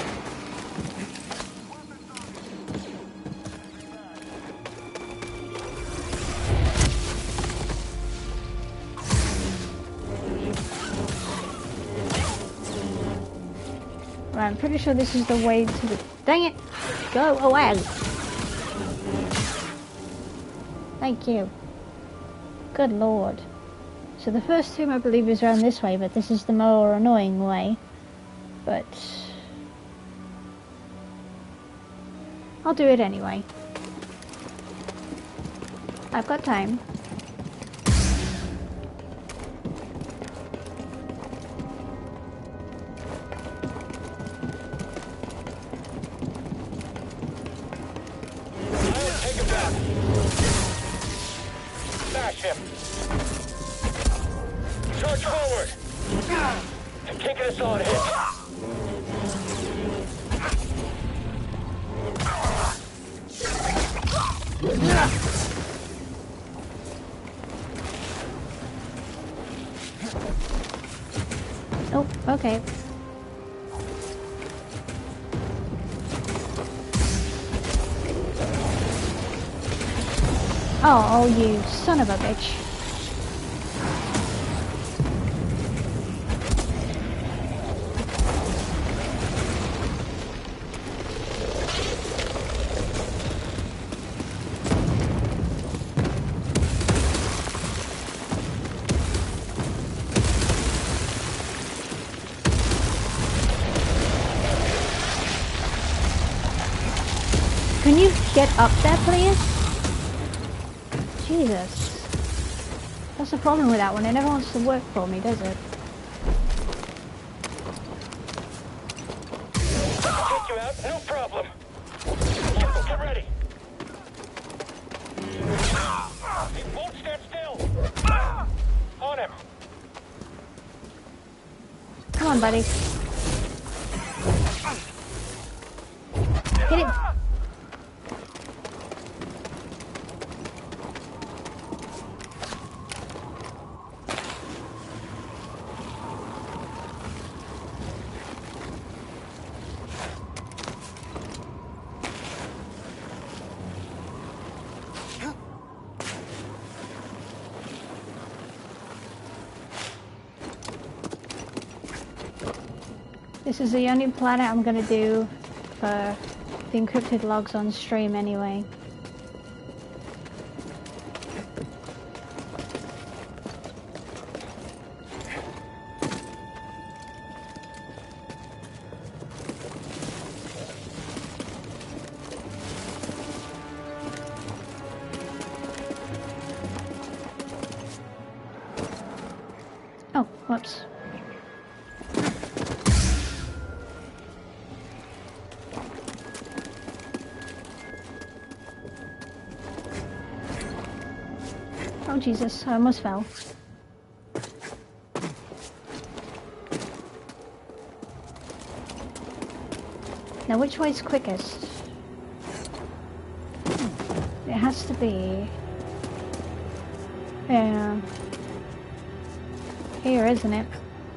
Right, I'm pretty sure this is the way to the... Dang it! Go away! Thank you. Good lord. So the first tomb I believe is around this way, but this is the more annoying way. But... I'll do it anyway. I've got time. Him. Charge forward. I'm taking us on hit. Oh, okay. Oh, you son of a bitch. Can you get up there, please? Jesus. That's the problem with that one. It never wants to work for me, does it? Take you out, no problem. Get ready. He won't stand still. On him. Come on, buddy. Hit it! This is the only planet I'm gonna do for the encrypted logs on stream anyway. Oh, whoops. Oh Jesus, I almost fell. Now which way's quickest? It has to be... yeah... here, isn't it?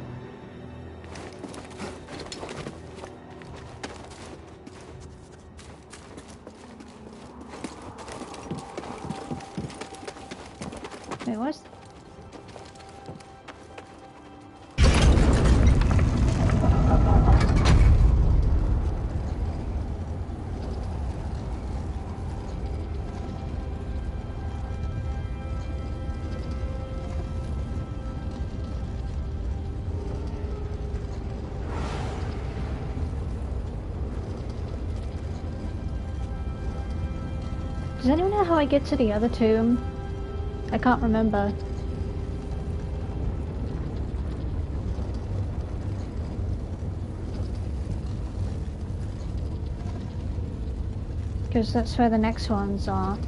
Wait, what's... Does anyone know how I get to the other tomb? I can't remember. Because that's where the next ones are.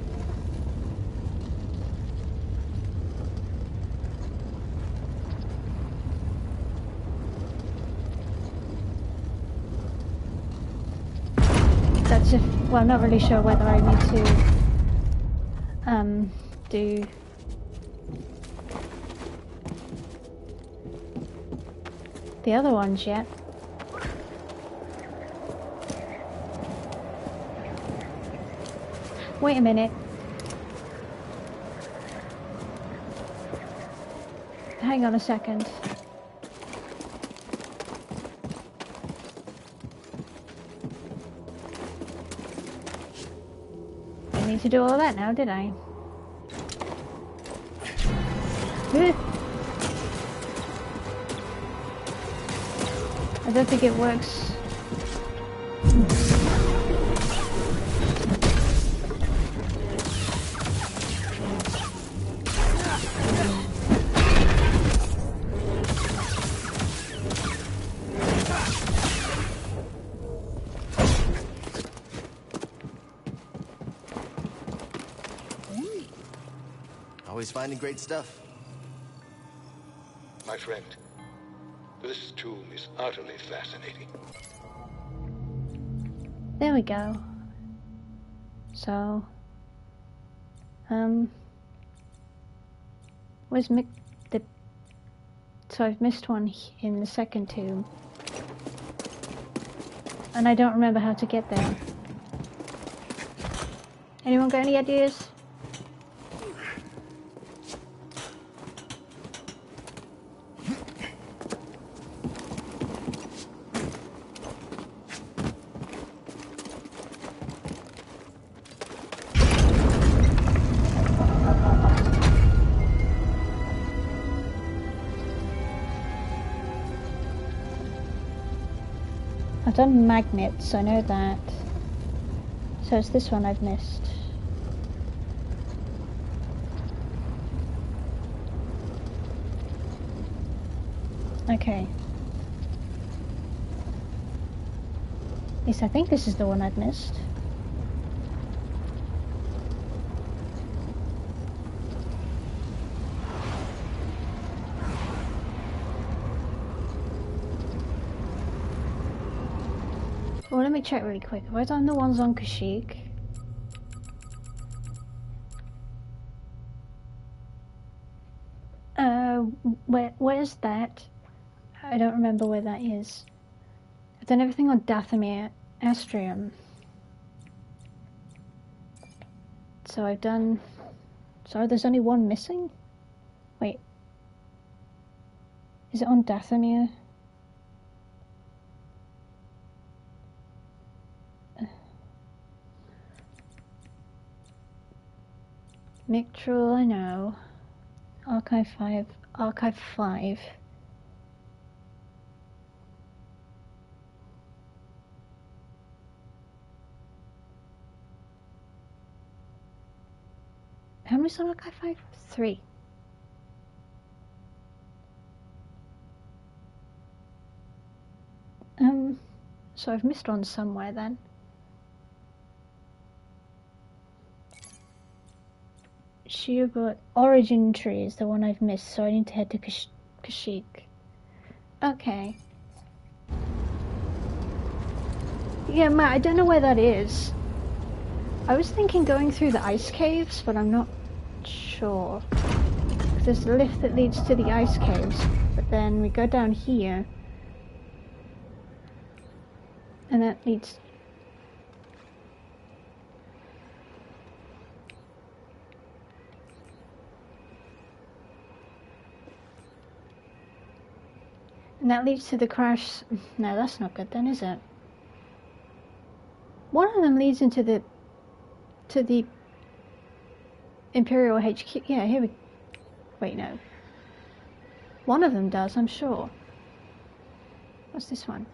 That's if... well, I'm not really sure whether I need to do the other ones yet. Wait a minute. Hang on a second. I need to do all that now, did I? I don't think it works. Always finding great stuff. My friend, this tomb is utterly fascinating. There we go. So, where's so I've missed one in the second tomb. And I don't remember how to get there. Anyone got any ideas? I've done magnets, I know that. So it's this one I've missed. Okay. Yes, I think this is the one I've missed. Well, let me check really quick. Have I done the ones on Kashyyyk? Where's that? I don't remember where that is. I've done everything on Dathomir Astrium. So I've done... Sorry, there's only one missing? Wait. Is it on Dathomir? Mictrul, I know. Archive 5. Archive 5. How many's on Archive 5? 3. So I've missed one somewhere then. Shearbot Origin Tree is the one I've missed, so I need to head to Kashyyyk. Okay. Yeah, Matt, I don't know where that is. I was thinking going through the ice caves, but I'm not sure. There's a lift that leads to the ice caves, but then we go down here. And that leads... And that leads to the crash... No, that's not good then, is it? One of them leads into the... to the... Imperial HQ... Yeah, here we... Wait, no. One of them does, I'm sure. What's this one?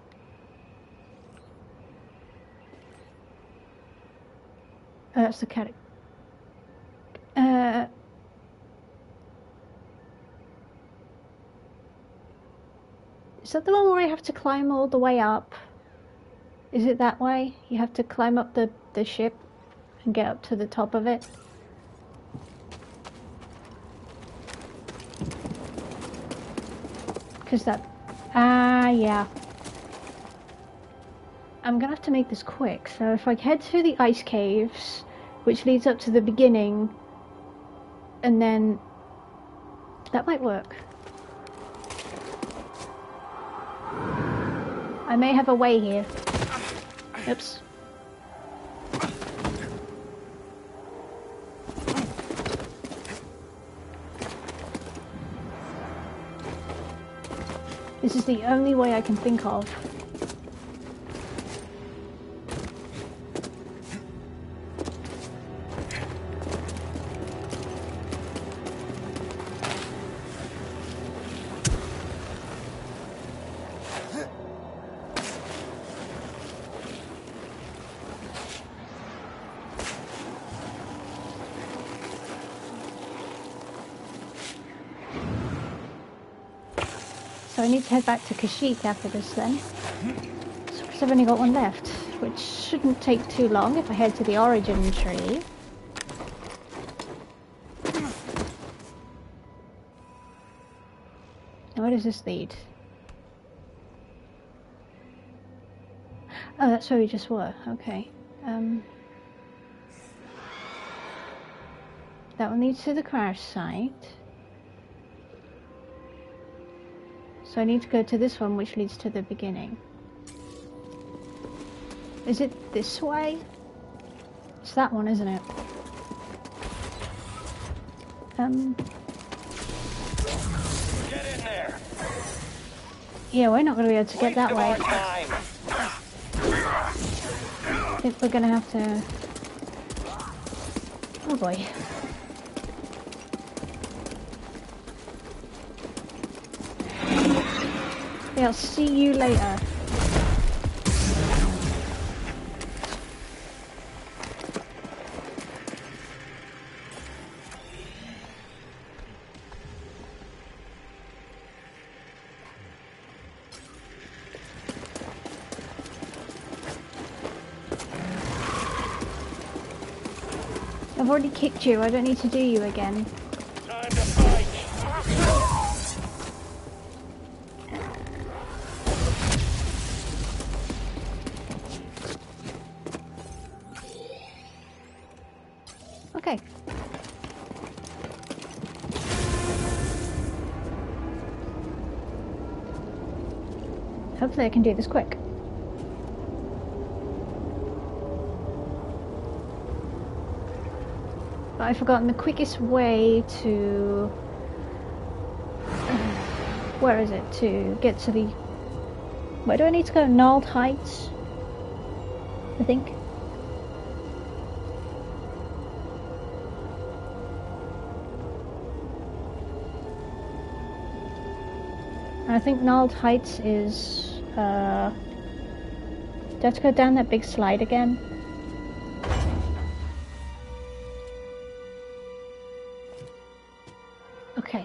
Oh, that's the cat. Is that the one where I have to climb all the way up? Is it that way? You have to climb up the ship and get up to the top of it? Because that... yeah. I'm gonna have to make this quick, so if I head to the ice caves, which leads up to the beginning, and then... That might work. I may have a way here. Oops. This is the only way I can think of. So I need to head back to Kashyyyk after this then. So I've only got one left, which shouldn't take too long if I head to the Origin Tree. Now where does this lead? Oh, that's where we just were. Okay. That one leads to the crash site. So I need to go to this one, which leads to the beginning. Is it this way? It's that one, isn't it? Get in there. Yeah, we're not going to be able to get that way. I think we're going to have to... Oh boy. Yeah, I'll see you later. I've already kicked you, I don't need to do you again. Time to fight. Hopefully I can do this quick. But I've forgotten the quickest way to... where is it? To get to the... Where do I need to go? Gnarled Heights? I think. I think Gnarled Heights is, do I have to go down that big slide again? Okay.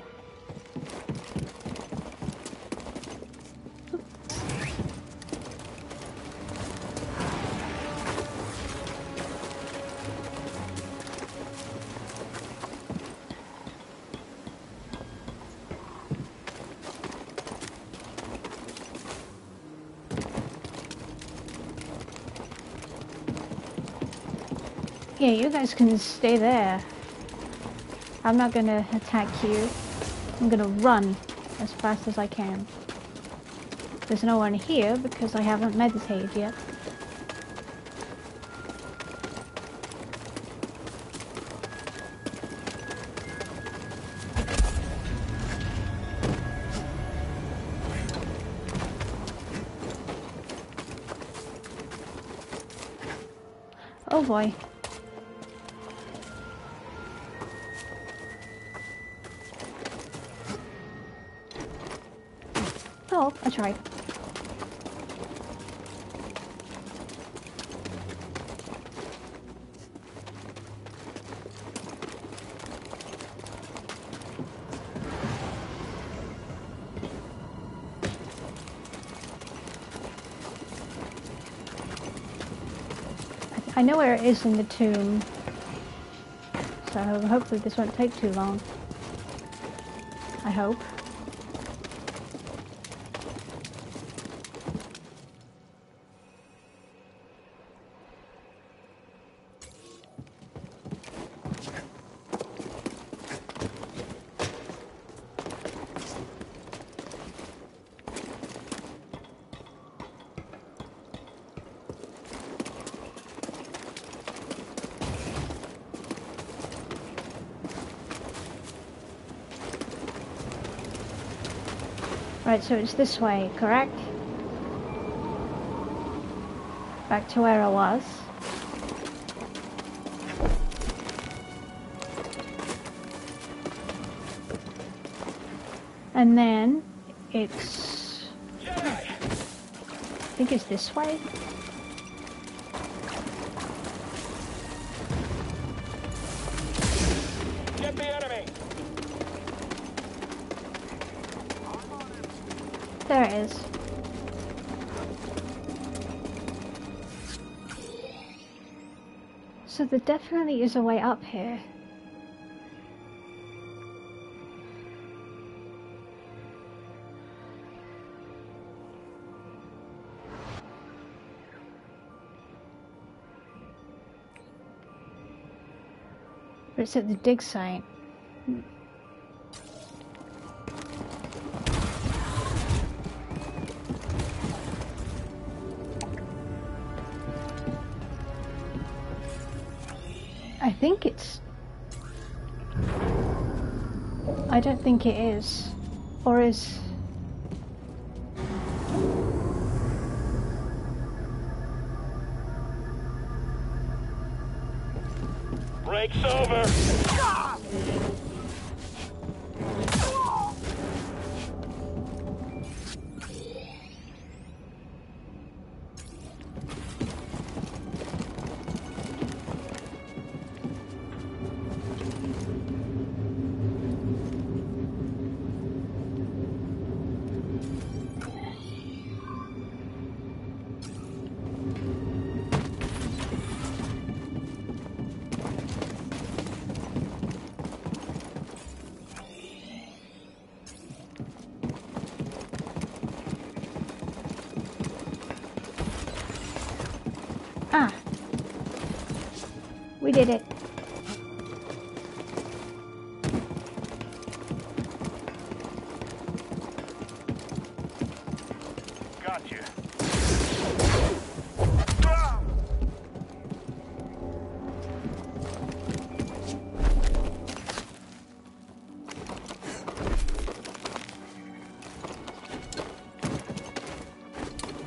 Yeah, you guys can stay there. I'm not gonna attack you. I'm gonna run as fast as I can. There's no one here because I haven't meditated yet. Oh boy. Oh, I tried. I know where it is in the tomb, so hopefully this won't take too long. I hope. Right, so it's this way, correct? Back to where I was. And then it's... I think it's this way. Get the enemy! There it is. So there definitely is a way up here. But it's at the dig site. I think it's... I don't think it is. Or is... Break's over! Ah! We did it. Gotcha.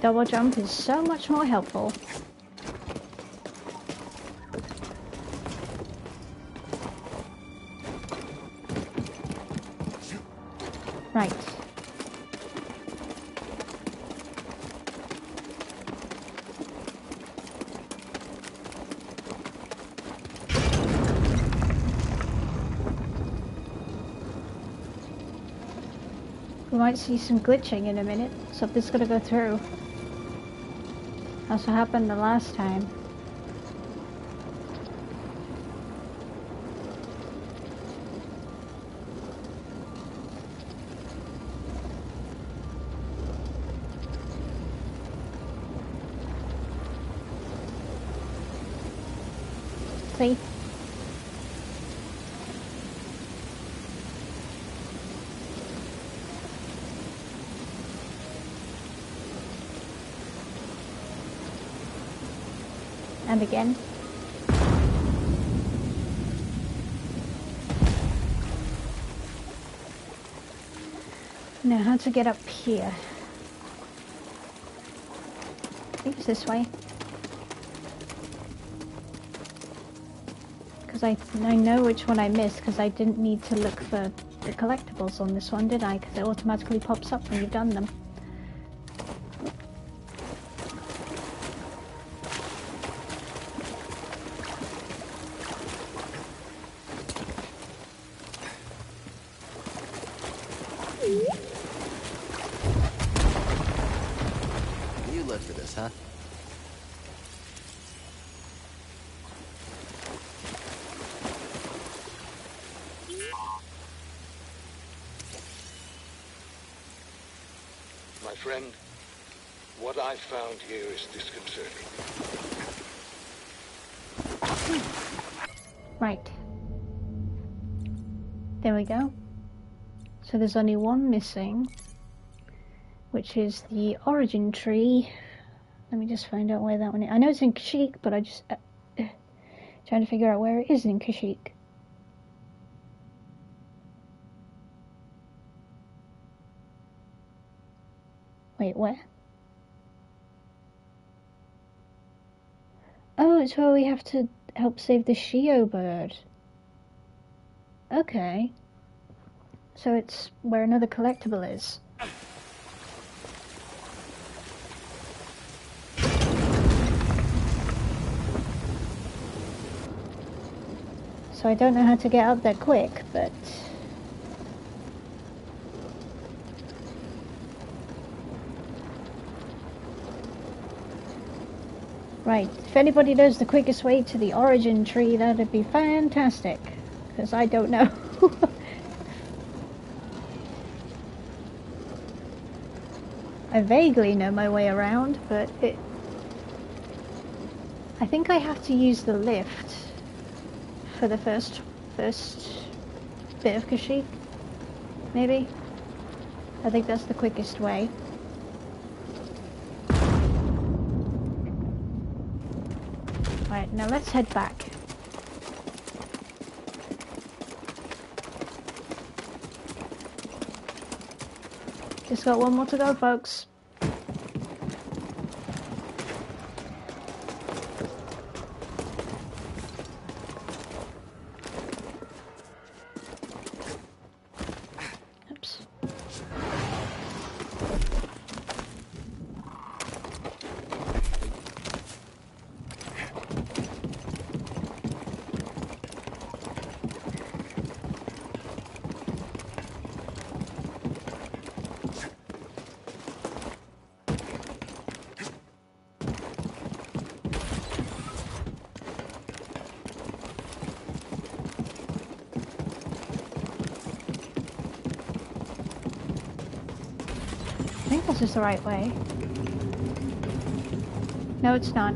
double jump is so much more helpful. Right. We might see some glitching in a minute. Something's gonna go through. That's what happened the last time. See? And again. Now how to get up here? I think it's this way. Because I know which one I missed because I didn't need to look for the collectibles on this one, did I? Because it automatically pops up when you've done them. You live for this, huh? My friend, what I found here is disconcerting. Right. There we go. So there's only one missing, which is the origin tree. Let me just find out where that one is. I know it's in Kashyyyk, but I just trying to figure out where it is in Kashyyyk. Wait, where? Oh, it's where we have to help save the Shio bird. Okay. So it's where another collectible is. So I don't know how to get up there quick, but... Right, if anybody knows the quickest way to the origin tree, that'd be fantastic. Because I don't know. I vaguely know my way around, but I think I have to use the lift for the first bit of Kashyyyk, maybe? I think that's the quickest way. Right, now let's head back. Just got one more to go, folks. Oops. I think this is the right way. No, it's not.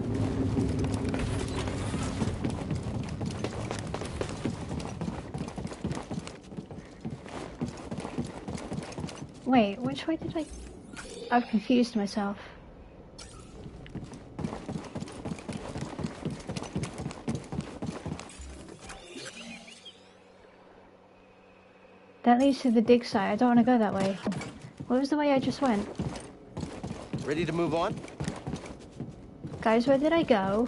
Wait, which way did I've confused myself. That leads to the dig site. I don't want to go that way. What was the way I just went? Ready to move on? Guys, where did I go?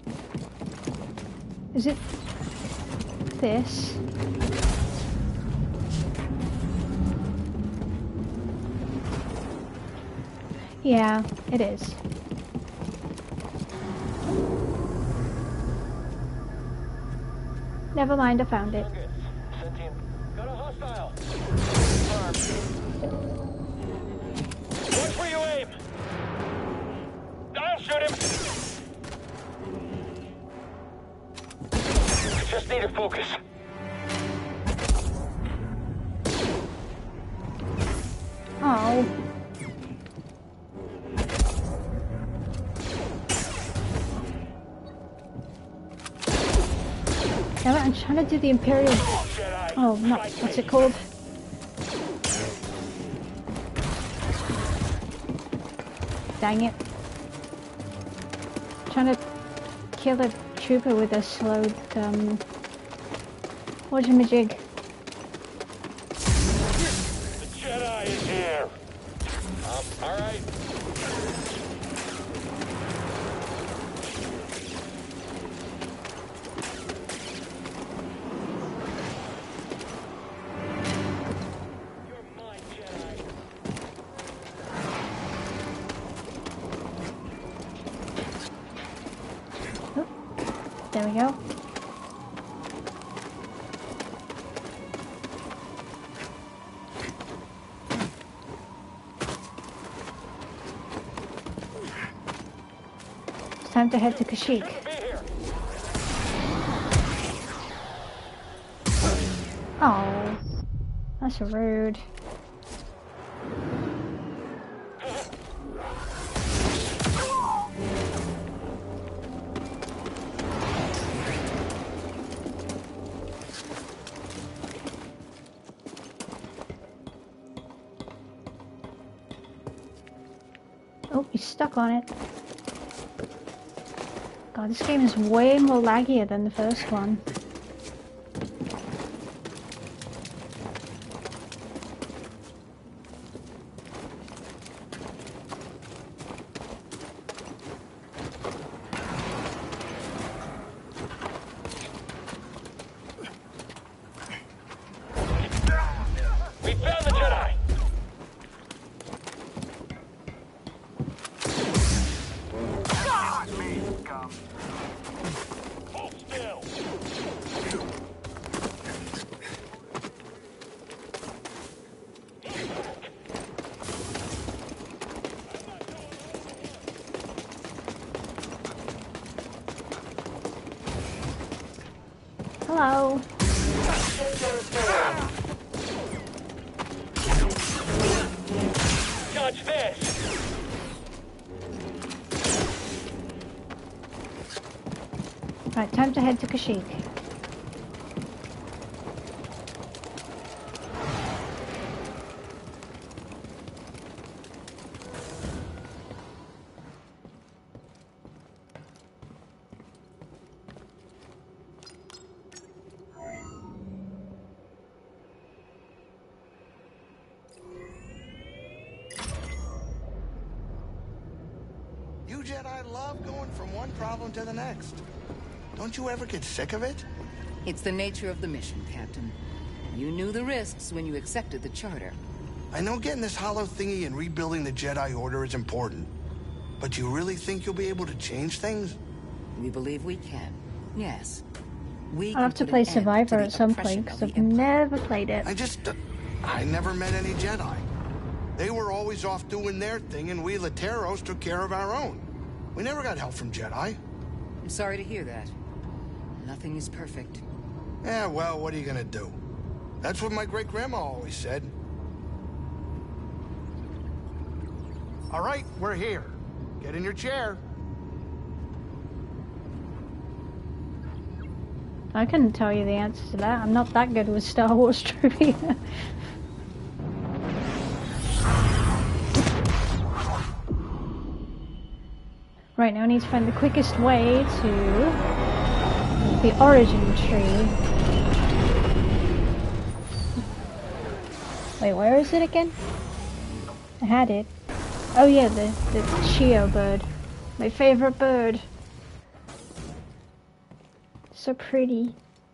Is it this? Yeah, it is. Never mind, I found it. Got a hostile. Watch where you aim. I'll shoot him. Just need to focus. Oh. Damn it, I'm trying to do the Imperial... Oh, no, what's it called? Dang it. I'm trying to kill a trooper with a slowed, whatchamajig. The Jedi is here. Alright. There we go. It's time to head to Kashyyyk. Oh, that's rude. Oh, he's stuck on it. God, this game is way more laggier than the first one. We found the Jedi. Hold still. Hello. Dodge this. Right, time to head to Kashyyyk. You Jedi love going from one problem to the next. Don't you ever get sick of it? It's the nature of the mission, Captain. You knew the risks when you accepted the charter. I know getting this hollow thingy and rebuilding the Jedi Order is important. But you really think you'll be able to change things? We believe we can. Yes. We I'll have to play Survivor at some point, because I've never played it. I never met any Jedi. They were always off doing their thing, and we Lateros took care of our own. We never got help from Jedi. I'm sorry to hear that. Nothing is perfect. Yeah, well, what are you gonna do? That's what my great-grandma always said. All right, we're here. Get in your chair. I couldn't tell you the answer to that. I'm not that good with Star Wars trivia. Right, now I need to find the quickest way to the origin tree. Wait, where is it again? I had it. Oh yeah, the Shio bird. My favorite bird. So pretty.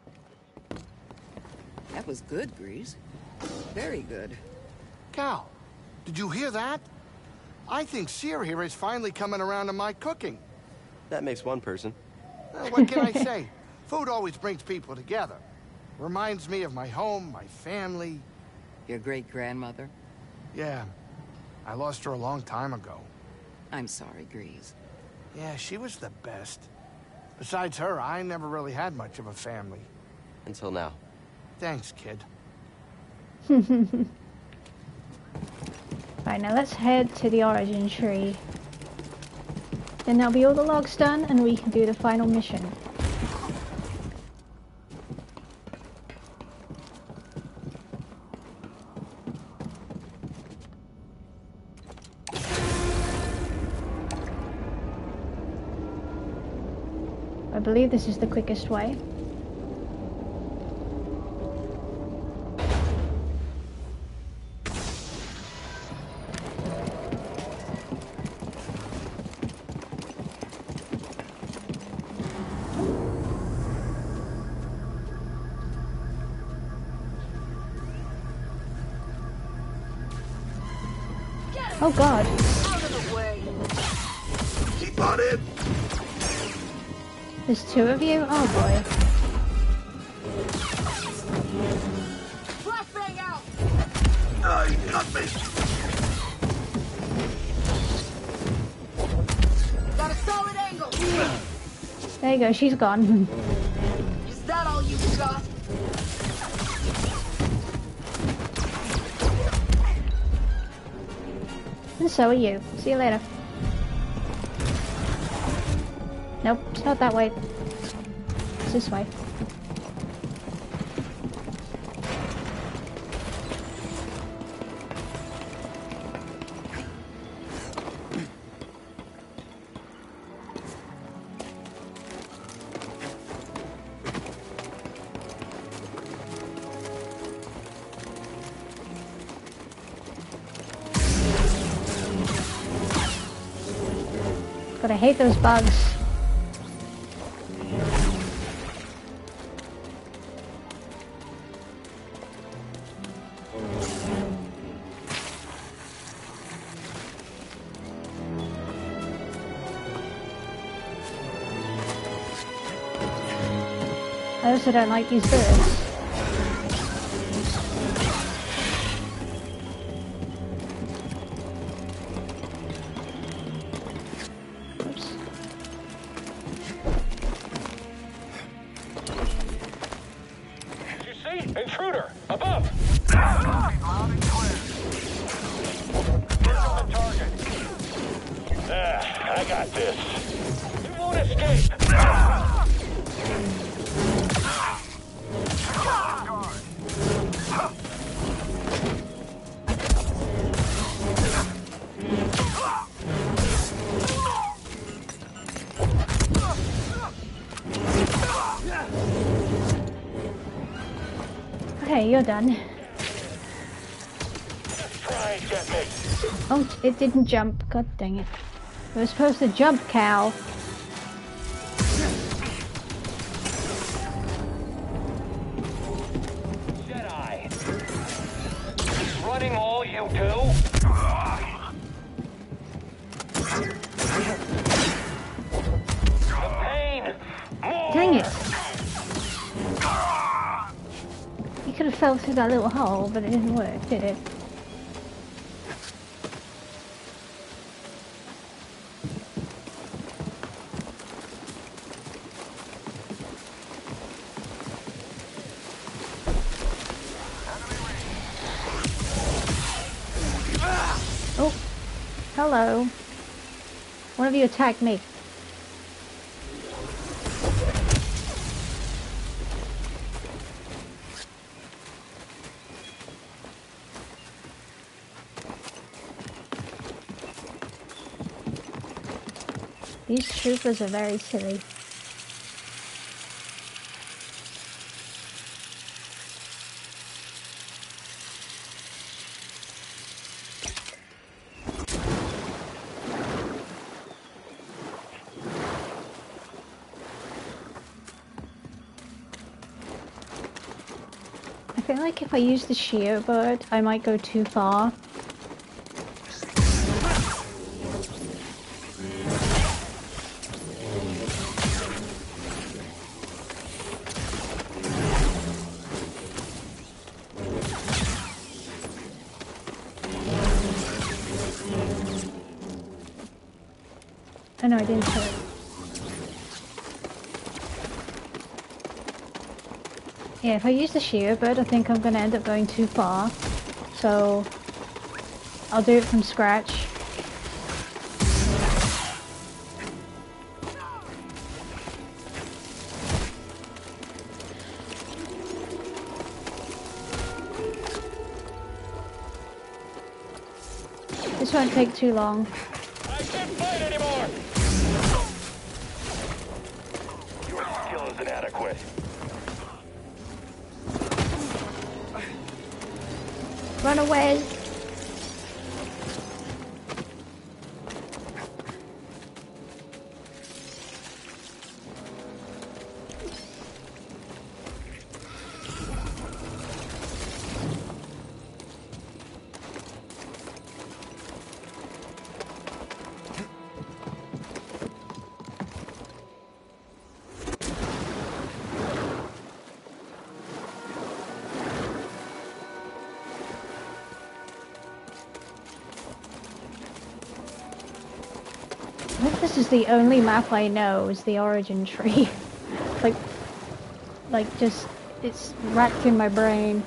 That was good, Grease. Very good. Cal, did you hear that? I think Seer here is finally coming around to my cooking. That makes one person. What can I say? Food always brings people together. Reminds me of my home, my family. Your great-grandmother? Yeah. I lost her a long time ago. I'm sorry, Grease. Yeah, she was the best. Besides her, I never really had much of a family. Until now. Thanks, kid. Right, now let's head to the origin tree. Then there'll be all the logs done and we can do the final mission. I believe this is the quickest way. Oh god. Out of the way. Keep on it. There's two of you? Oh boy. Flashbang out. Oh, you got me. Got a solid angle. There you go, she's gone. Is that all you got? And so are you. See you later. Nope, it's not that way. It's this way. God, I hate those bugs. I also don't like these birds. Oops. You see? Intruder! Above! Loud and clear. Get on the target. I got this. You won't escape! Okay, you're done. Try and get me. Oh, it didn't jump. God dang it. It was supposed to jump, Cal. Jedi. Running all you do? The pain! More! Dang it. You could have fell through that little hole, but it didn't work, did it? Oh, hello. One of you attacked me. These troopers are very silly. feel like if I use the shear bird, I might go too far. Oh no, I didn't kill it. Yeah, if I use the shear bird, I think I'm gonna end up going too far. So I'll do it from scratch. This won't take too long. I can't fight anymore! Your skill is inadequate. Run away! I think this is the only map I know is the origin tree. like just, it's racked in my brain.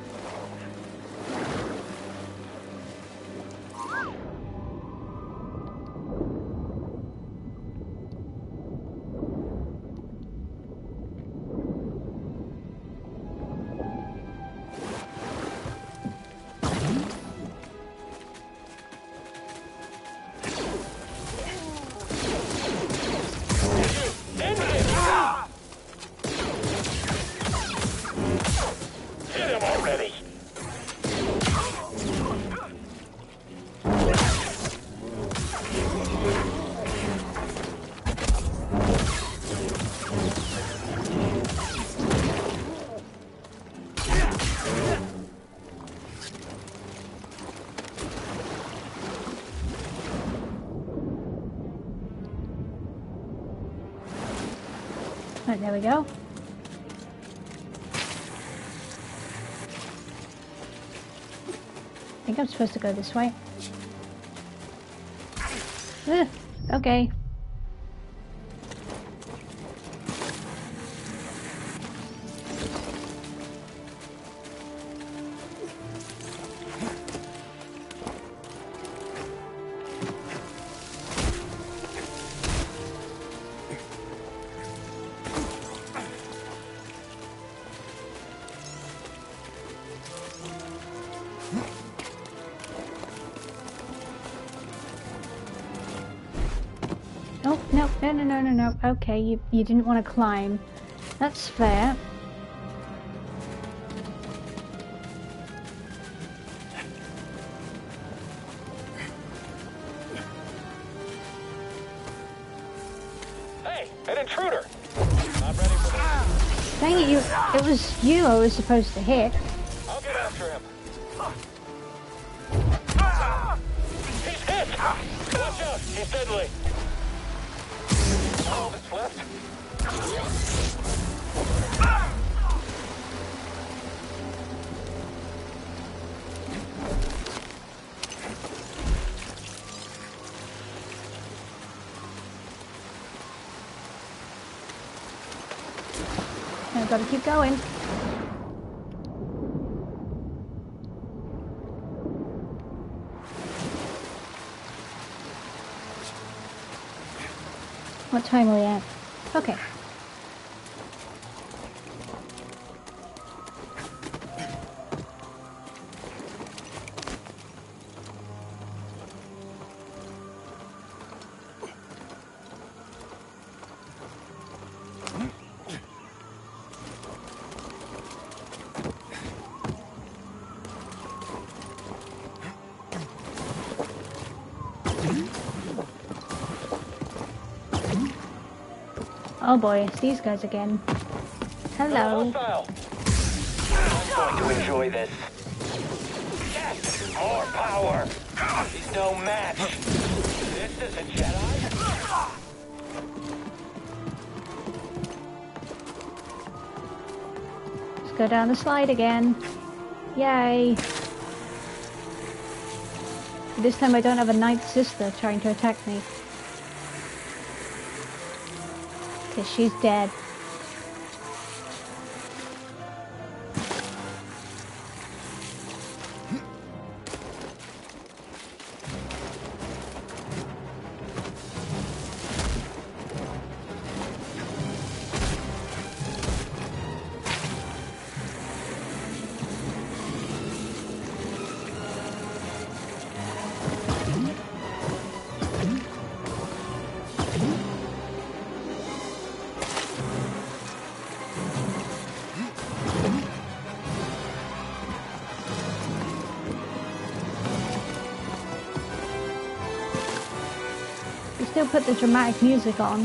Right, there we go. I think I'm supposed to go this way. Ugh, okay. Oh, no. Okay, you didn't want to climb. That's fair. Hey, an intruder! Not ready for this. Dang it, it was you I was supposed to hit. I'll get after him. He's hit! Watch out, he's deadly. All that's left. I've got to keep going. What time are we at? Okay. Oh boy, it's these guys again. Hello. going to enjoy this. Yes, more power. He's no match. This is a Jedi. Let's go down the slide again. Yay. This time I don't have a Ninth Sister trying to attack me. Because she's dead. Still put the dramatic music on.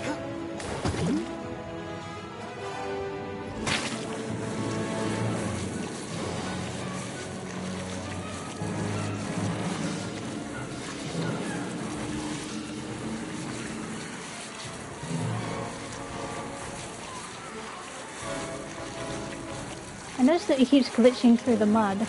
I noticed that he keeps glitching through the mud.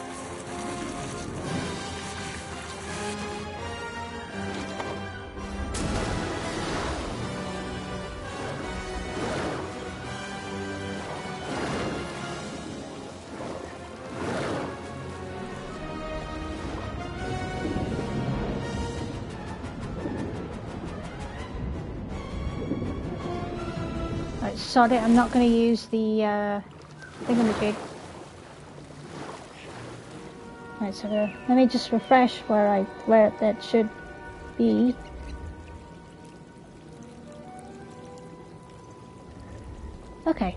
Sod it, I'm not going to use the thingamajig. Right, so let me just refresh where that should be. Okay.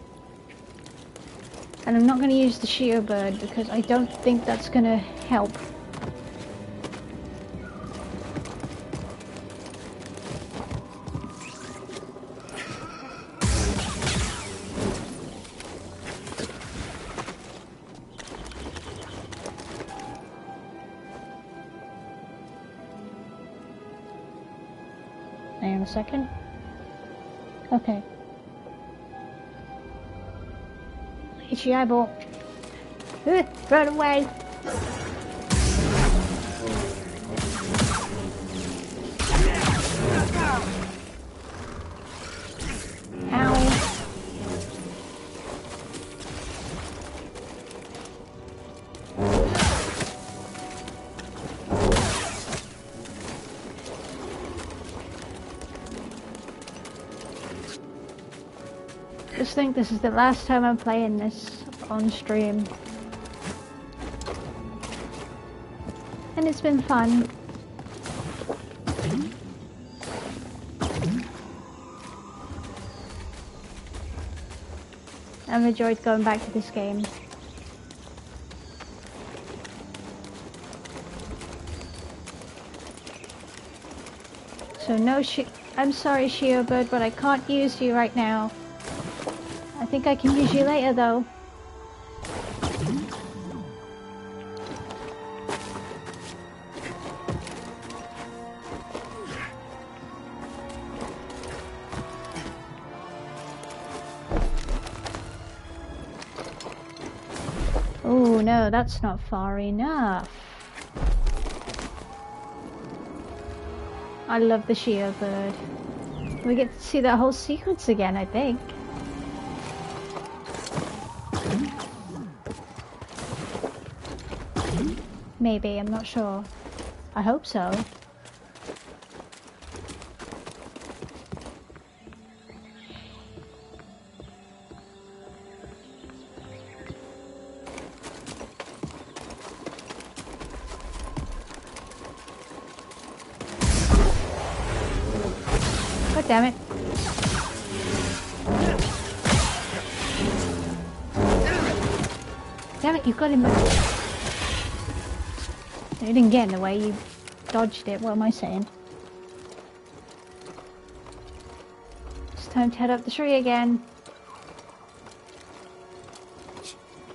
And I'm not going to use the Shio bird because I don't think that's going to help. Hang on a second. Okay. It's your eyeball. Run away! Ow. I just think this is the last time I'm playing this on stream. And it's been fun. I've enjoyed going back to this game. So no I'm sorry Shio Bird, but I can't use you right now. I think I can use you later though. Oh no, that's not far enough. I love the Shio Bird. We get to see that whole sequence again, I think. Maybe, I'm not sure. I hope so. God damn it. Damn it, you got him back. You didn't get in the way, you dodged it. What am I saying? It's time to head up the tree again.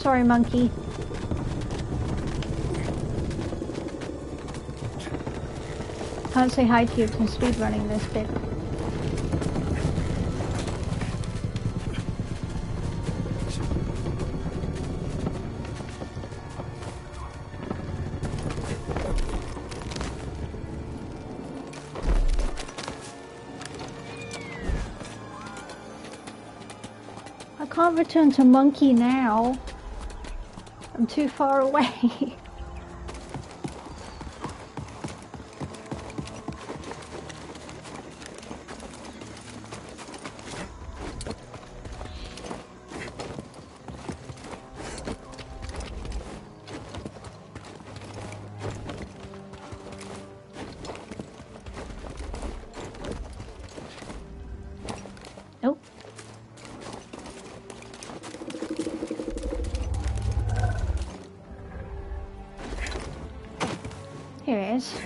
Sorry, monkey. Can't say hi to you because I'm speedrunning this bit. I can't return to monkey now. I'm too far away. Nope. Here it is.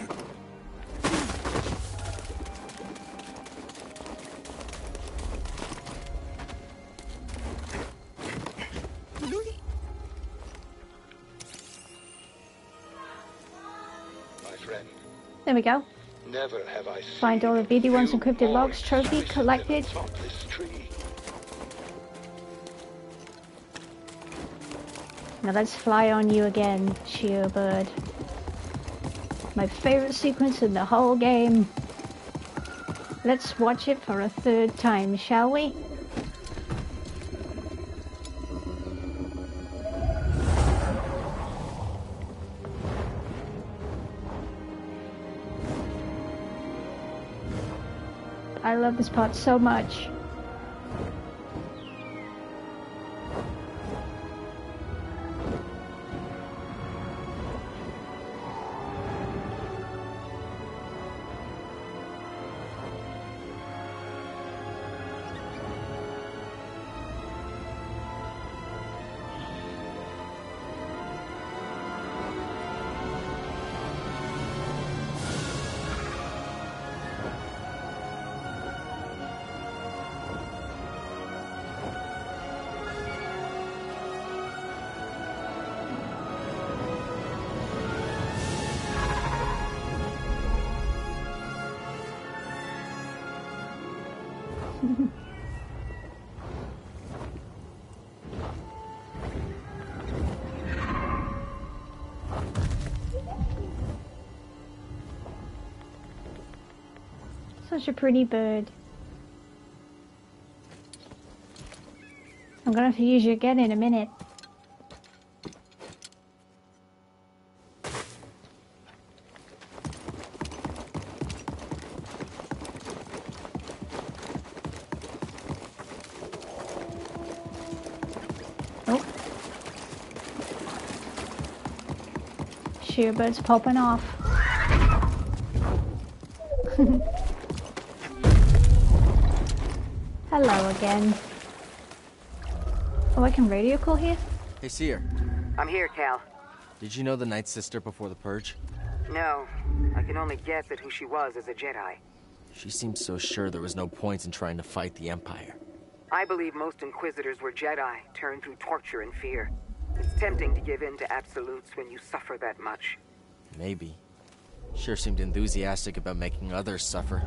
My friend, There we go. never have I seen Find all the BD1's encrypted more logs, trophy collected. atop this tree. Now let's fly on you again, Shearbird. My favorite sequence in the whole game. Let's watch it for a third time, shall we? I love this part so much. Such a pretty bird. I'm gonna have to use you again in a minute. Oh. Shearbird's popping off. Hello again. Oh, I can radio call here? Hey, Seer. I'm here, Cal. Did you know the Night Sister before the Purge? No, I can only guess at who she was as a Jedi. She seemed so sure there was no point in trying to fight the Empire. I believe most Inquisitors were Jedi, turned through torture and fear. It's tempting to give in to absolutes when you suffer that much. Maybe. Sure seemed enthusiastic about making others suffer.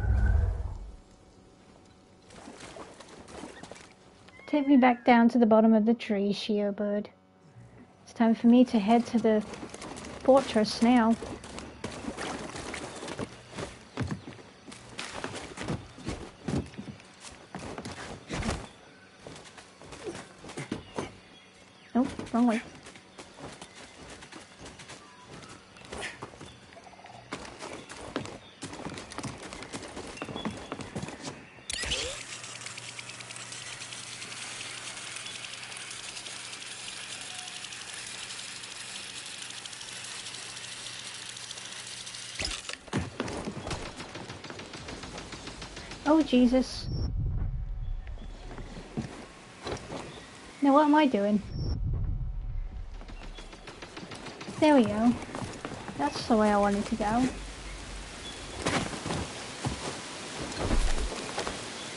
Take me back down to the bottom of the tree, Shearbird. It's time for me to head to the fortress now. Nope, wrong way. Oh, Jesus. Now what am I doing? There we go. That's the way I wanted to go.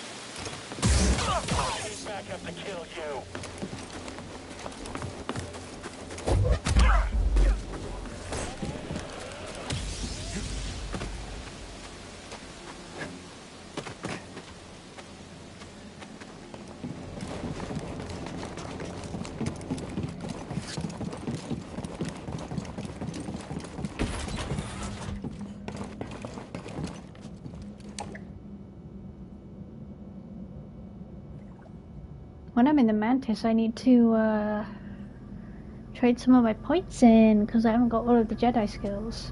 Back up to kill you. When I'm in the Mantis, I need to trade some of my points in because I haven't got all of the Jedi skills.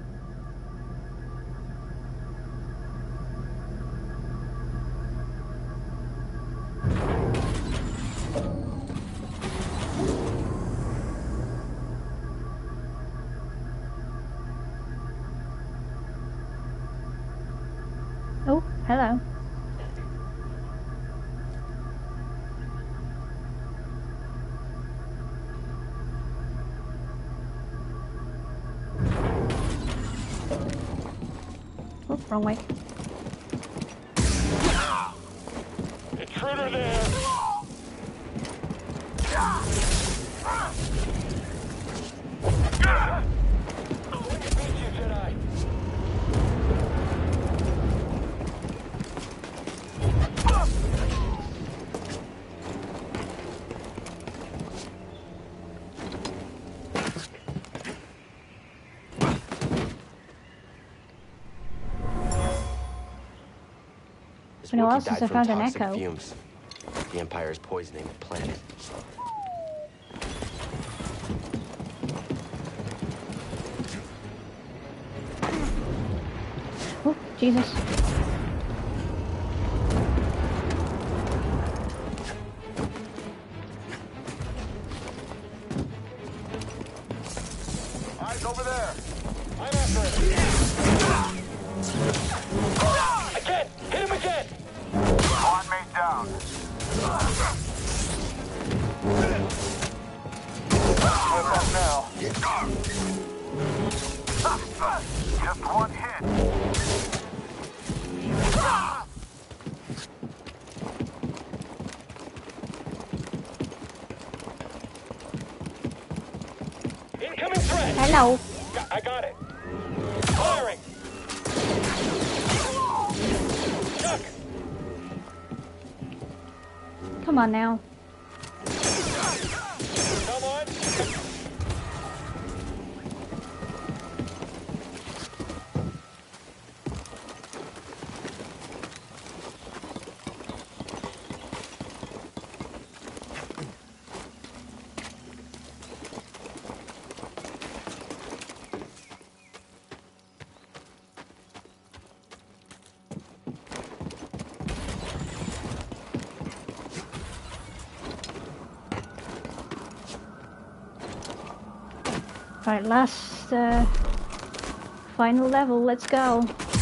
Oh, hello. Oh, wrong way. Intruder there! This You know, Wookiee also died I from found an toxic echo. fumes. The Empire is poisoning the planet. Oh, Jesus. Eyes over there. I'm after it. Again! Hit him again! Squad mate down. What's up now? Just one hit. Incoming threat! Hello. I got it. Firing! Chuck! Come on now. Come on! Right, last final level, let's go.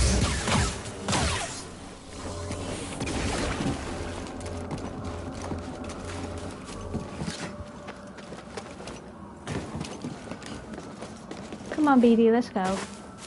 Come on, BB, let's go.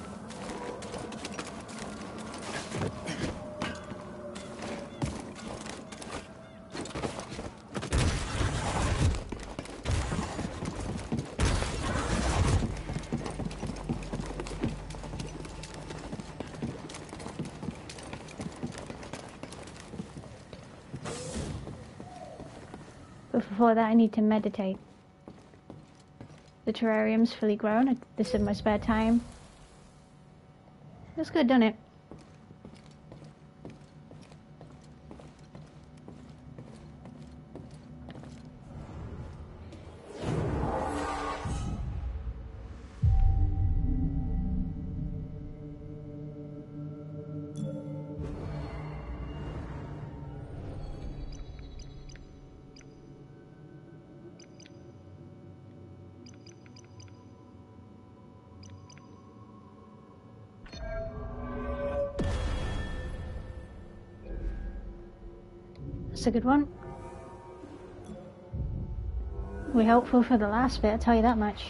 But before that, I need to meditate. The terrarium's fully grown. I did this in my spare time. That's good, done it? That's a good one. We're helpful for the last bit, I'll tell you that much.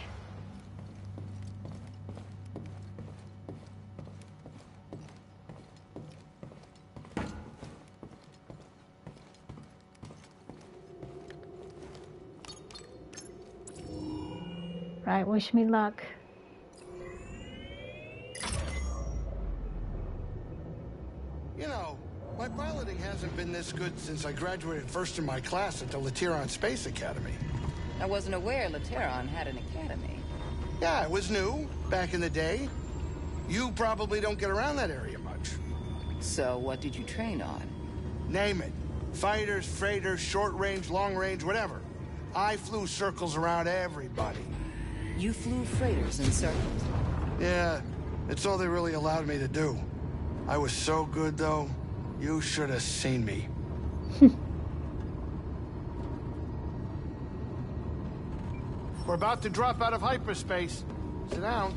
Right, wish me luck. You know, my piloting hasn't been this good since I graduated first in my class at the Lateron Space Academy. I wasn't aware Lateron had an academy. Yeah, it was new, back in the day. You probably don't get around that area much. So what did you train on? Name it. Fighters, freighters, short range, long range, whatever. I flew circles around everybody. You flew freighters in circles? Yeah, it's all they really allowed me to do. I was so good, though. You should have seen me. We're about to drop out of hyperspace. Sit down.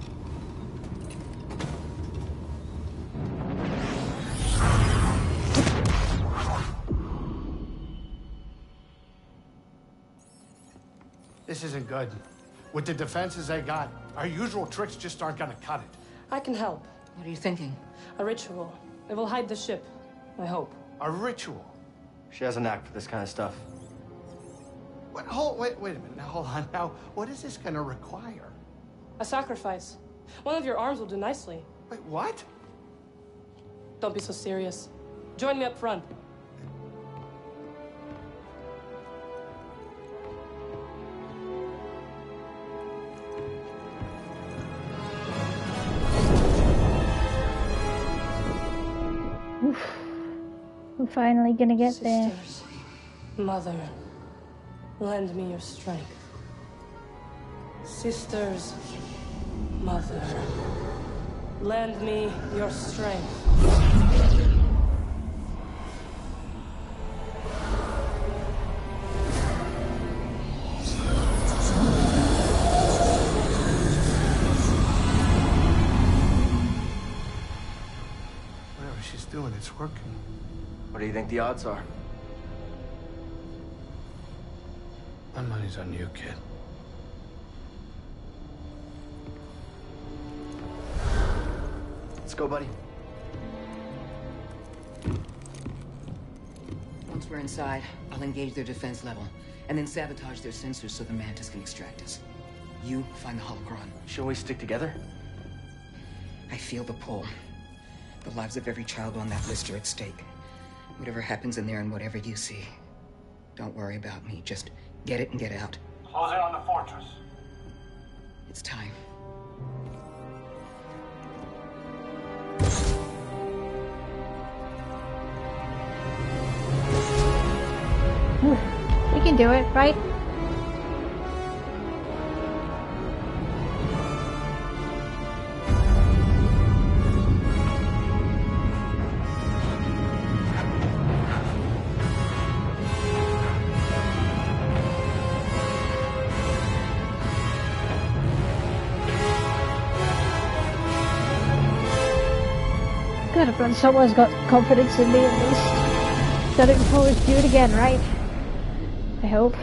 This isn't good. With the defenses they got, our usual tricks just aren't gonna cut it. I can help. What are you thinking? A ritual. It will hide the ship, I hope. A ritual? She has a knack for this kind of stuff. Wait a minute. Now, hold on. Now, what is this gonna require? A sacrifice. One of your arms will do nicely. Wait, what? Don't be so serious. Join me up front. Oof. We're finally gonna get there. Sisters, Mother, lend me your strength. Sisters, Mother, lend me your strength. Whatever she's doing, it's working. What do you think the odds are? My money's on you, kid. Let's go, buddy. Once we're inside, I'll engage their defense level, and then sabotage their sensors so the Mantis can extract us. You find the holocron. Shall we stick together? I feel the pull. The lives of every child on that list are at stake. Whatever happens in there and whatever you see, don't worry about me. Just get it and get out. Close in on the fortress. It's time. We can do it, right? Good, I've done someone's got confidence in me at least. Done it before, let's do it again, right? I hope.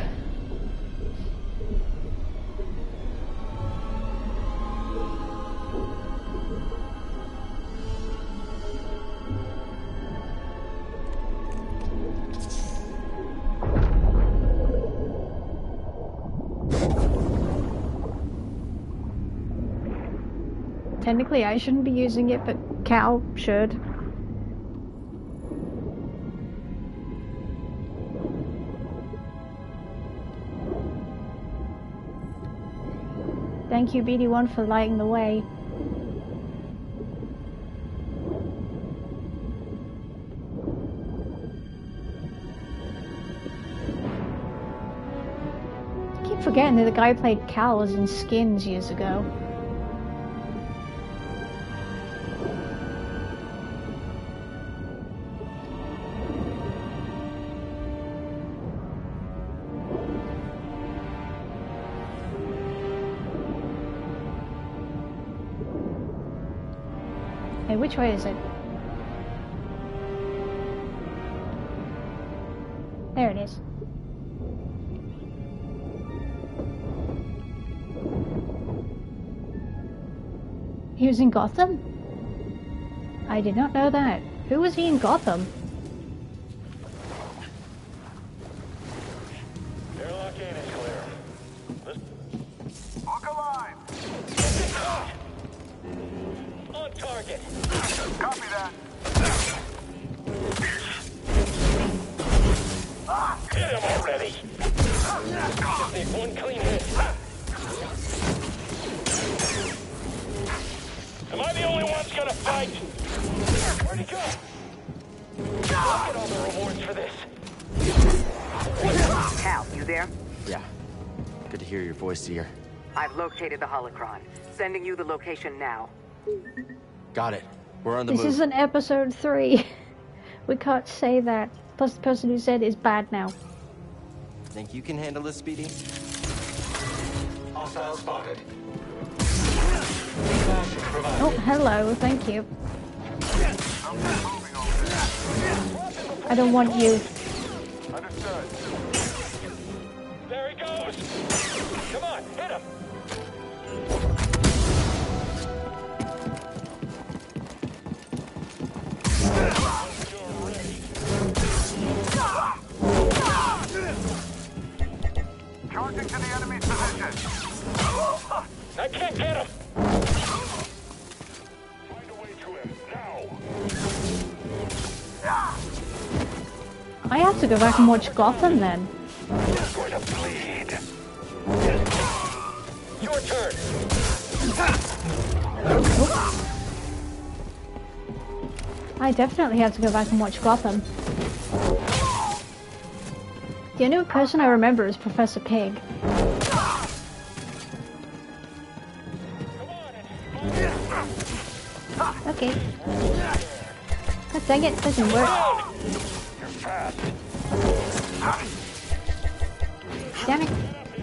Technically I shouldn't be using it, but Cal should. Thank you, BD1, for lighting the way. I keep forgetting that the guy who played Cal was in Skins years ago. Hey, which way is it? There it is. He was in Gotham? I did not know that. Who was he in Gotham? Airlock in is clear. Look alive! On target. Copy that. Hit him already. Just need one clean hit. Am I the only one that's gonna fight? Where'd he go? Look at all the rewards for this. Cal, you there? Yeah. Good to hear your voice, Seer. I've located the holocron. Sending you the location now. Got it. We're on the move. This isn't episode 3. We can't say that. Plus the person who said is bad now. Think you can handle this, Speedy? Hostile spotted. Oh, hello. Thank you. I don't want you. Understood. There he goes. Come on, hit him. Charging to the enemy's position. I can't get him. Find a way to him now. I have to go back and watch Gotham then. Just going to bleed. Your turn. I definitely have to go back and watch Gotham. The only person I remember is Professor Pig. Okay. God dang it, doesn't work. You're fast. Damn it.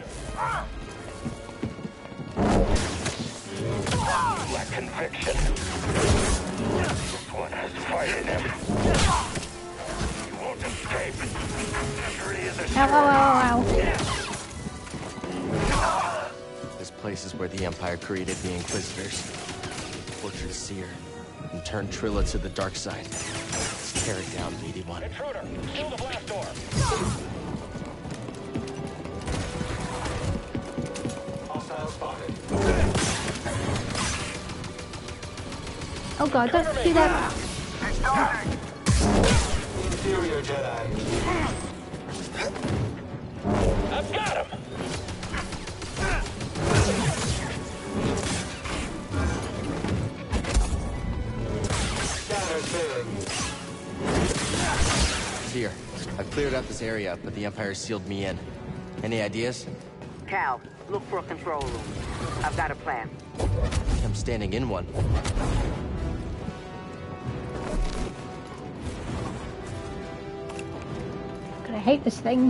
Lack conviction. This one has fight in him. You won't escape. Ow, ow, ow, ow. This place is where the Empire created the Inquisitors, tortured Seer, and turned Trilla to the dark side. Let's tear it down, BD-1. Intruder, kill the blast door. Hostile spotted. Oh god, don't do that. Inferior Jedi. I've got him. Seer, I've cleared out this area, but the Empire sealed me in. Any ideas? Cal, look for a control room. I've got a plan. I'm standing in one. God, I hate this thing.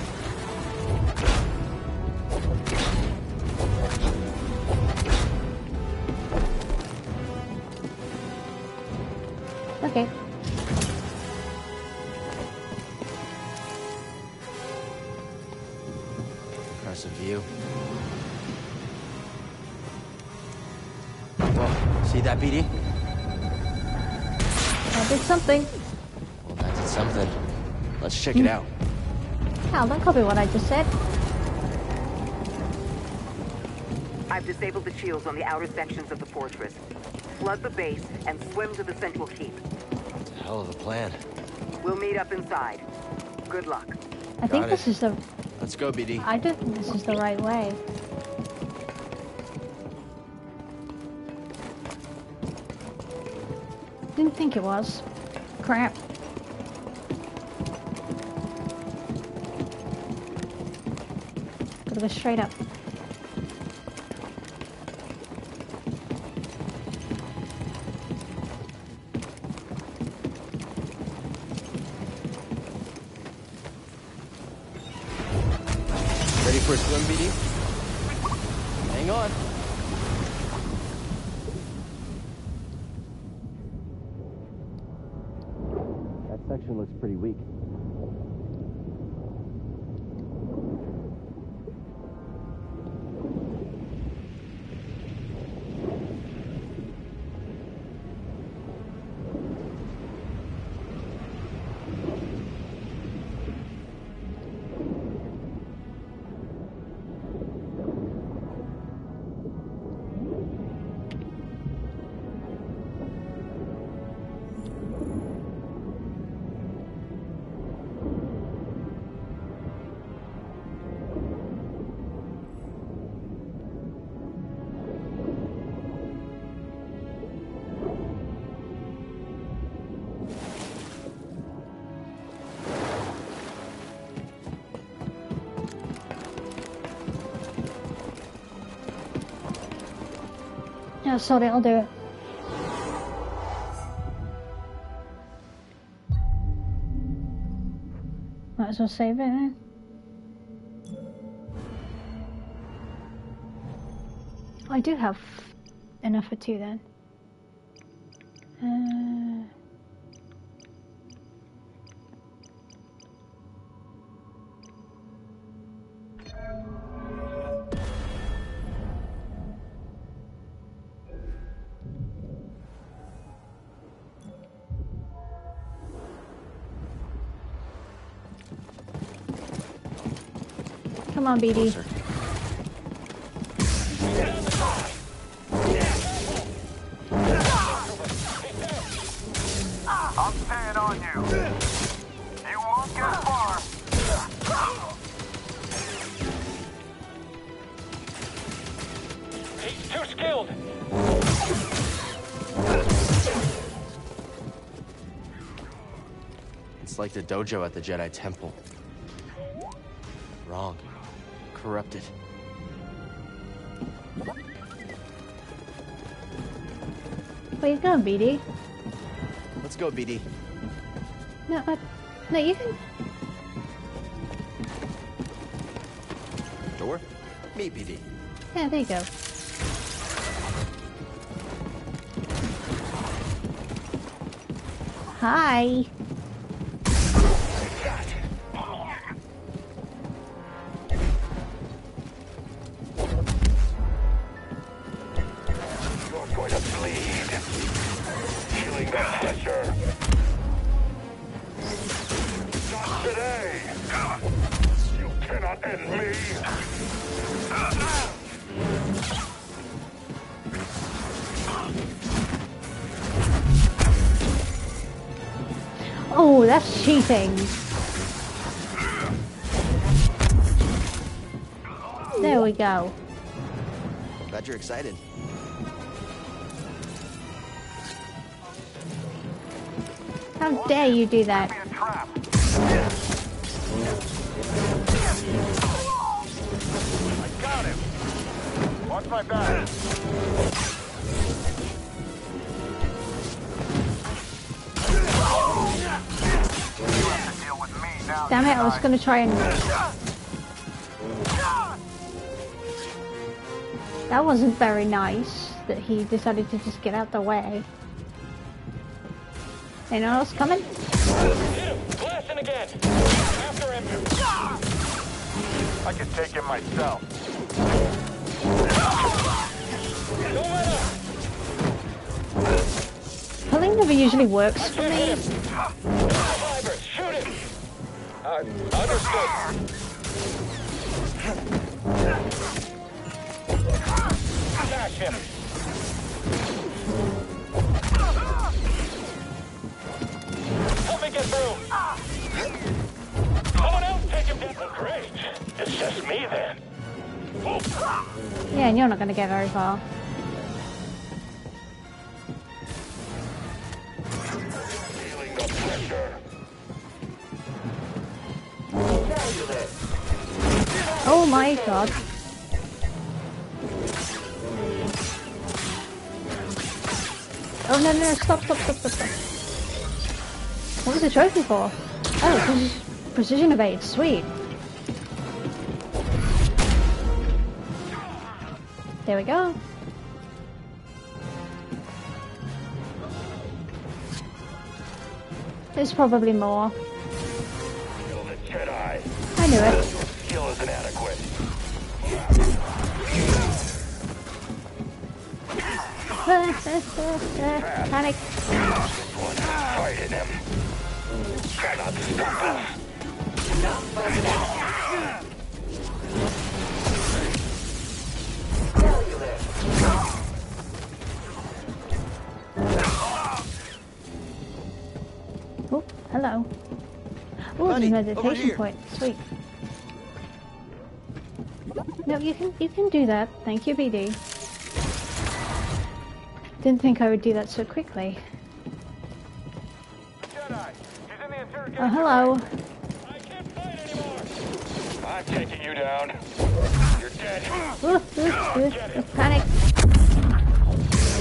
Okay. Impressive view. Whoa, see that, BD? That did something. Well, that did something. Let's check it out. Hal, don't copy what I just said. I've disabled the shields on the outer sections of the fortress. Flood the base and swim to the central keep. It's a hell of a plan. We'll meet up inside. Good luck. I think this is the... Let's go, BD. I don't think this is the right way. Didn't think it was. Crap. Gotta go straight up. Ready for a swim, BD? Hang on. That section looks pretty weak. No, sorry, I'll do it. Might as well save it then. I do have enough for 2 then. Come on, BD. Closer. I'm staying on you. You won't get far. He's too skilled. It's like the dojo at the Jedi Temple. Wrong. Corrupted. Where you going, BD? Let's go, BD. No, you can. Door? Meet BD. Yeah, there you go. Hi. Oh, that's cheating. There we go. Glad you're excited. How dare you do that? I got him. Watch my back. Damn it, I was gonna try and... That wasn't very nice that he decided to just get out the way. Anyone else coming? Hit him! Blasting again! After him! I can take him myself. Don't let him! Pulling never usually works for me. Fibers, shoot him! Understood. Smash him! Help me get through! Someone else take him down! Oh, great. It's just me then. Yeah, and you're not gonna get very far. Feeling the pressure. Oh my god. Oh no, no, stop. What was the trophy for? Oh, precision evade, sweet. There we go. There's probably more. Kill the Jedi. I knew it. Skill is inadequate. Panic. Fighting him. Cannot stop us. Oh, hello. Oh, there's a meditation point. Sweet. No, you can do that. Thank you, BD. Didn't think I would do that so quickly. Oh, hello. I can't fight anymore. I'm taking you down. You're dead. Panic.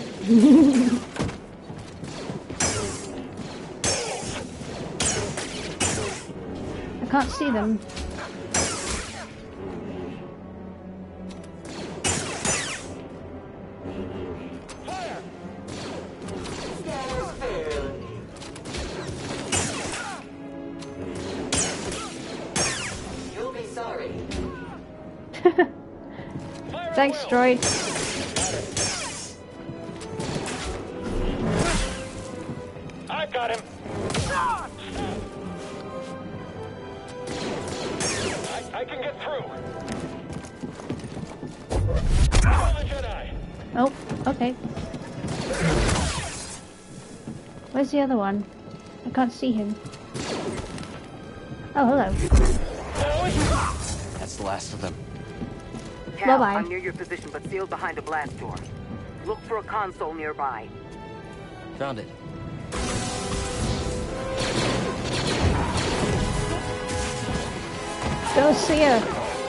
I can't see them. You'll be sorry. Thanks, droid. I got him. I can get through. Kill the Jedi. Oh, okay. Where's the other one? I can't see him. Oh, hello. That's the last of them. Cal, Bye-bye. I'm near your position, but sealed behind a blast door. Look for a console nearby. Found it. Go see her.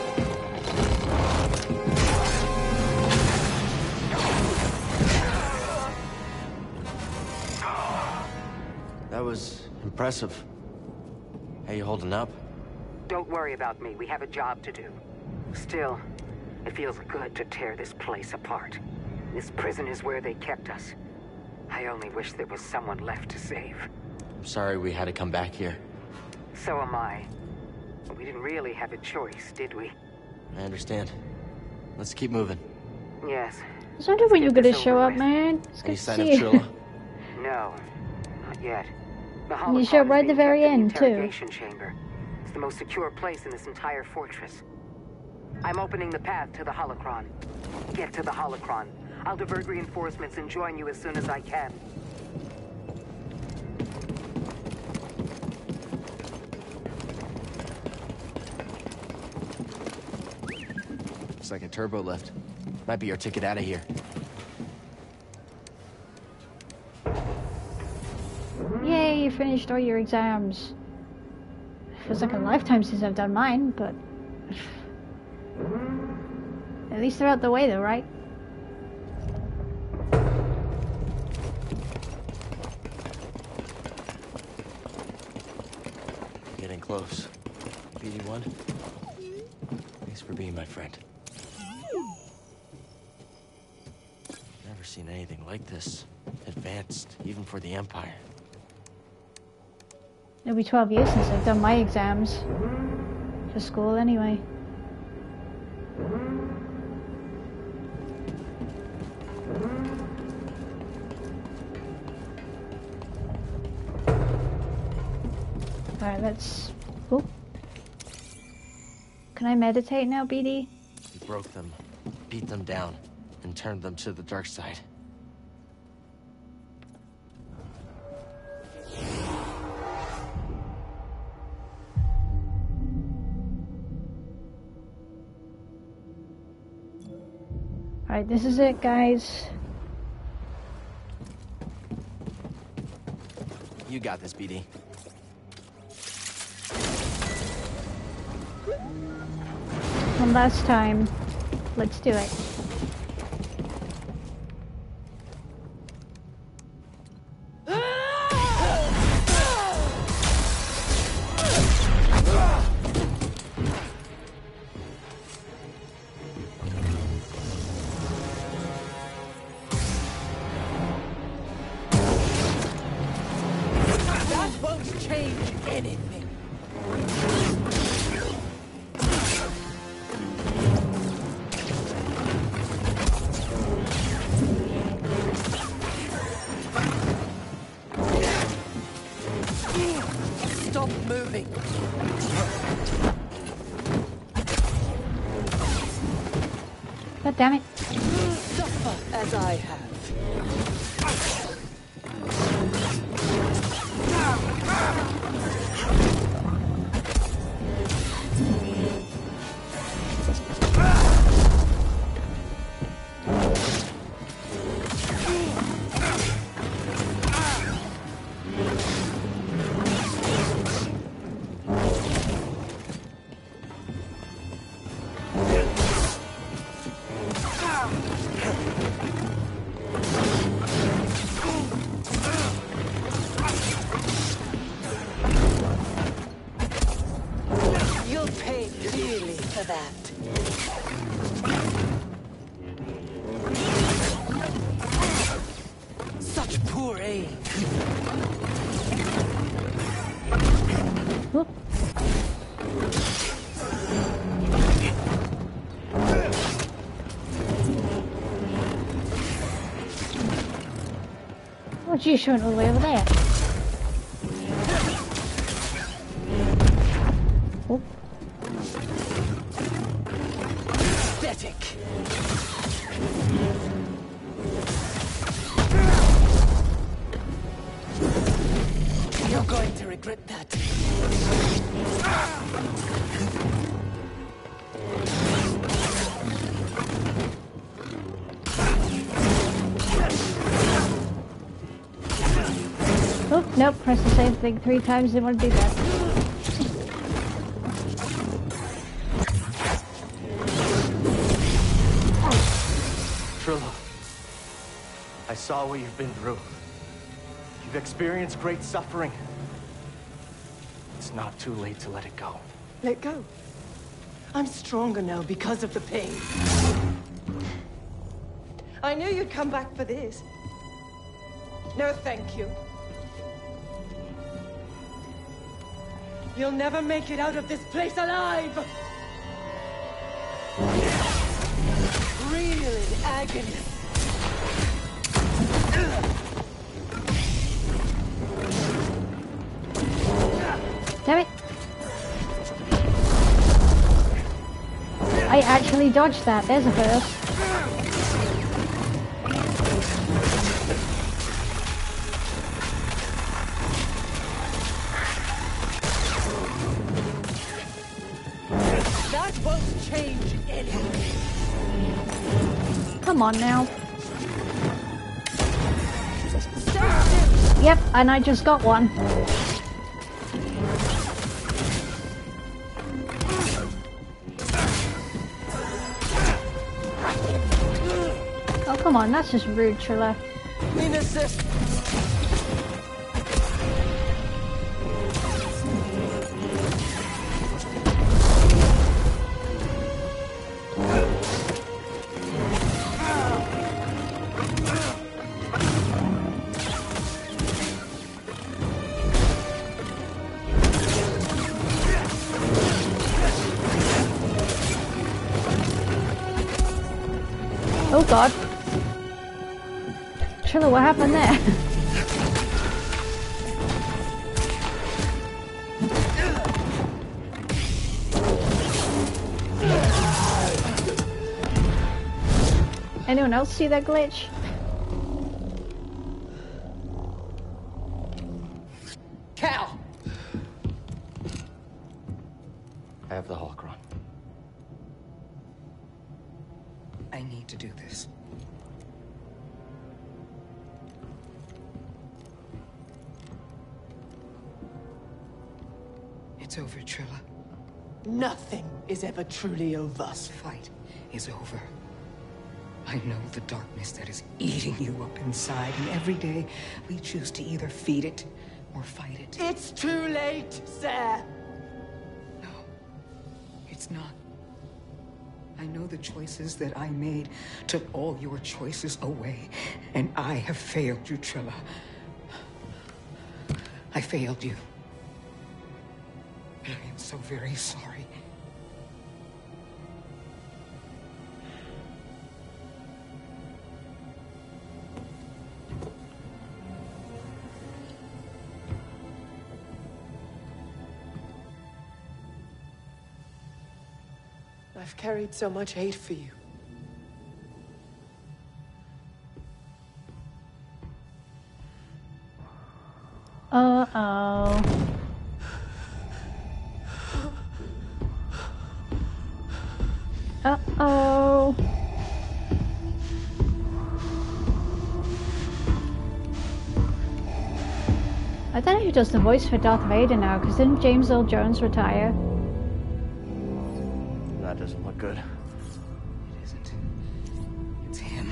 That was impressive. How you holding up? Don't worry about me. We have a job to do. Still, it feels good to tear this place apart. This prison is where they kept us. I only wish there was someone left to save. I'm sorry we had to come back here. So am I. But we didn't really have a choice, did we? I understand. Let's keep moving. Yes. I was wondering when you were gonna show up, man. It's good Any to sign see of you. Trilla? No, not yet. The You holocron showed is right at the being very kept in end, the too. interrogation chamber. It's the most secure place in this entire fortress. I'm opening the path to the holocron. Get to the holocron. I'll divert reinforcements and join you as soon as I can. Looks like a turbo lift. Might be our ticket out of here. Yay, you finished all your exams. Feels like a lifetime since I've done mine, but... At least they're out the way though, right? Getting close. BD1, thanks for being my friend. Never seen anything like this. Advanced, even for the Empire. It'll be 12 years since I've done my exams. For school, anyway. Alright, let's... Oh. Can I meditate now, BD? We broke them, beat them down, and turned them to the dark side. Alright, this is it, guys. You got this, BD. One last time. Let's do it. That won't change anything. Stop moving. God damn it. Suffer as I have. that. Such poor aim. Whoop. What are you showing all the way over there? Oh. Pathetic. You're going to regret that. Oh, nope, press the same thing 3 times, didn't want to do that. Trilla, I saw what you've been through. You've experienced great suffering. It's not too late to let it go. Let go. I'm stronger now because of the pain. I knew you'd come back for this. No, thank you. You'll never make it out of this place alive! Real in agony. Damn it! I actually dodged that. There's a first. That won't change anything. Come on now. Yep, and I just got one. Oh, come on, that's just rude, Trilla. Oh god. Trilla, what happened there? Anyone else see that glitch? Cal! I have the holocron. I need to do this. It's over, Trilla. Nothing is ever truly over. This fight is over. I know the darkness that is eating you up inside, and every day we choose to either feed it or fight it. It's too late, sir. No, it's not. I know the choices that I made took all your choices away, and I have failed you, Trilla. I failed you. And I am so very sorry. I've carried so much hate for you. Uh-oh. Uh-oh. I don't know who does the voice for Darth Vader now, because didn't James Earl Jones retire? That doesn't look good. It isn't. It's him.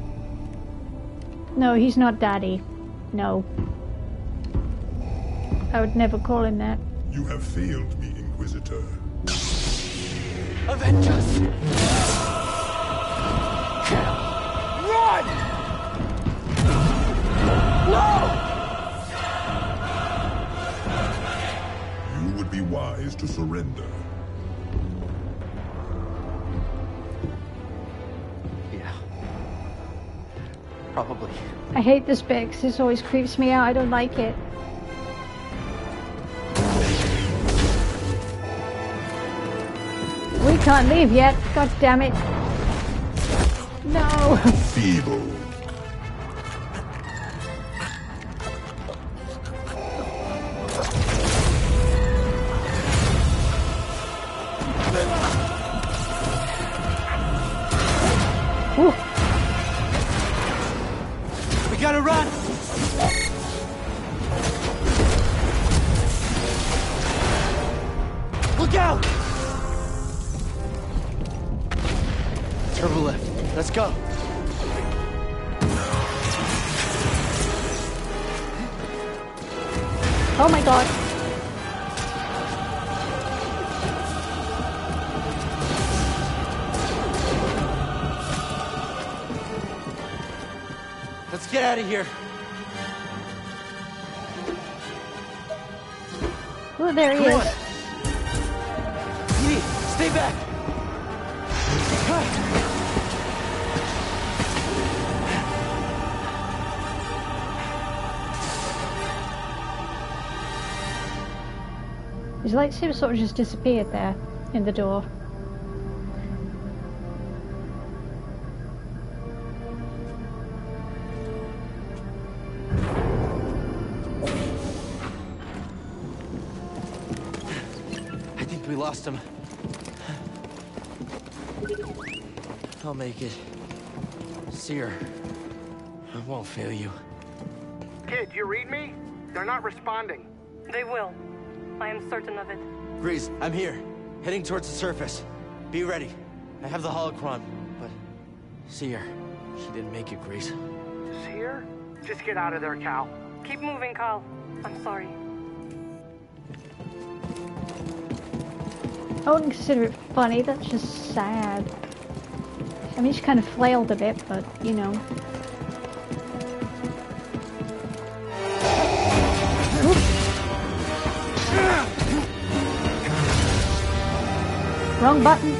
No, he's not Daddy. No. I would never call him that. You have failed me, Inquisitor. Avenge us! Run! No! You would be wise to surrender. Yeah. Probably. I hate this bit because this always creeps me out. I don't like it. We can't leave yet. God damn it. No. Feeble. Ooh. We gotta run! Look out! Turbo lift. Let's go. Oh my god. Let's get out of here. Oh, there he Come is. on. Edie, stay back. His lightsaber sort of just disappeared there in the door. I think we lost him. I'll make it. Seer, I won't fail you. Kid, you read me? They're not responding. They will. I am certain of it. Grease, I'm here. Heading towards the surface. Be ready. I have the holocron, but... Seer, she didn't make it, Grease. Seer? Just get out of there, Cal. Keep moving, Cal. I'm sorry. I wouldn't consider it funny, that's just sad. I mean, she kind of flailed a bit, but, you know. Wrong button.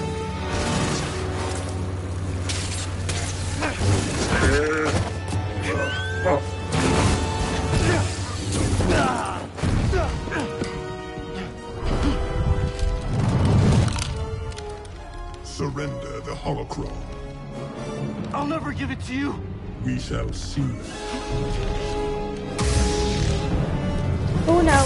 Surrender the holocron. I'll never give it to you. We shall see. Oh no.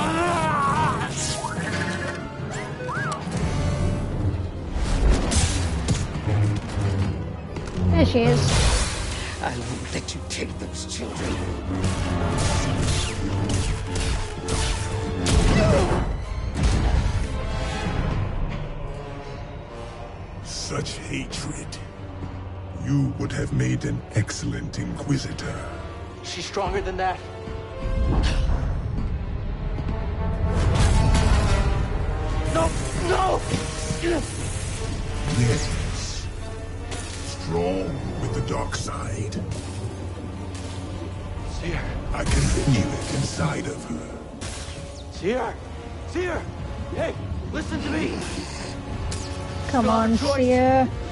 There she is. I won't let you take those children. Such hatred. You would have made an excellent Inquisitor. She's stronger than that. No! No! Yes. Strong with the dark side. Seer. I can feel it inside of her. Seer! Seer! Hey, listen to me! Come on, Seer.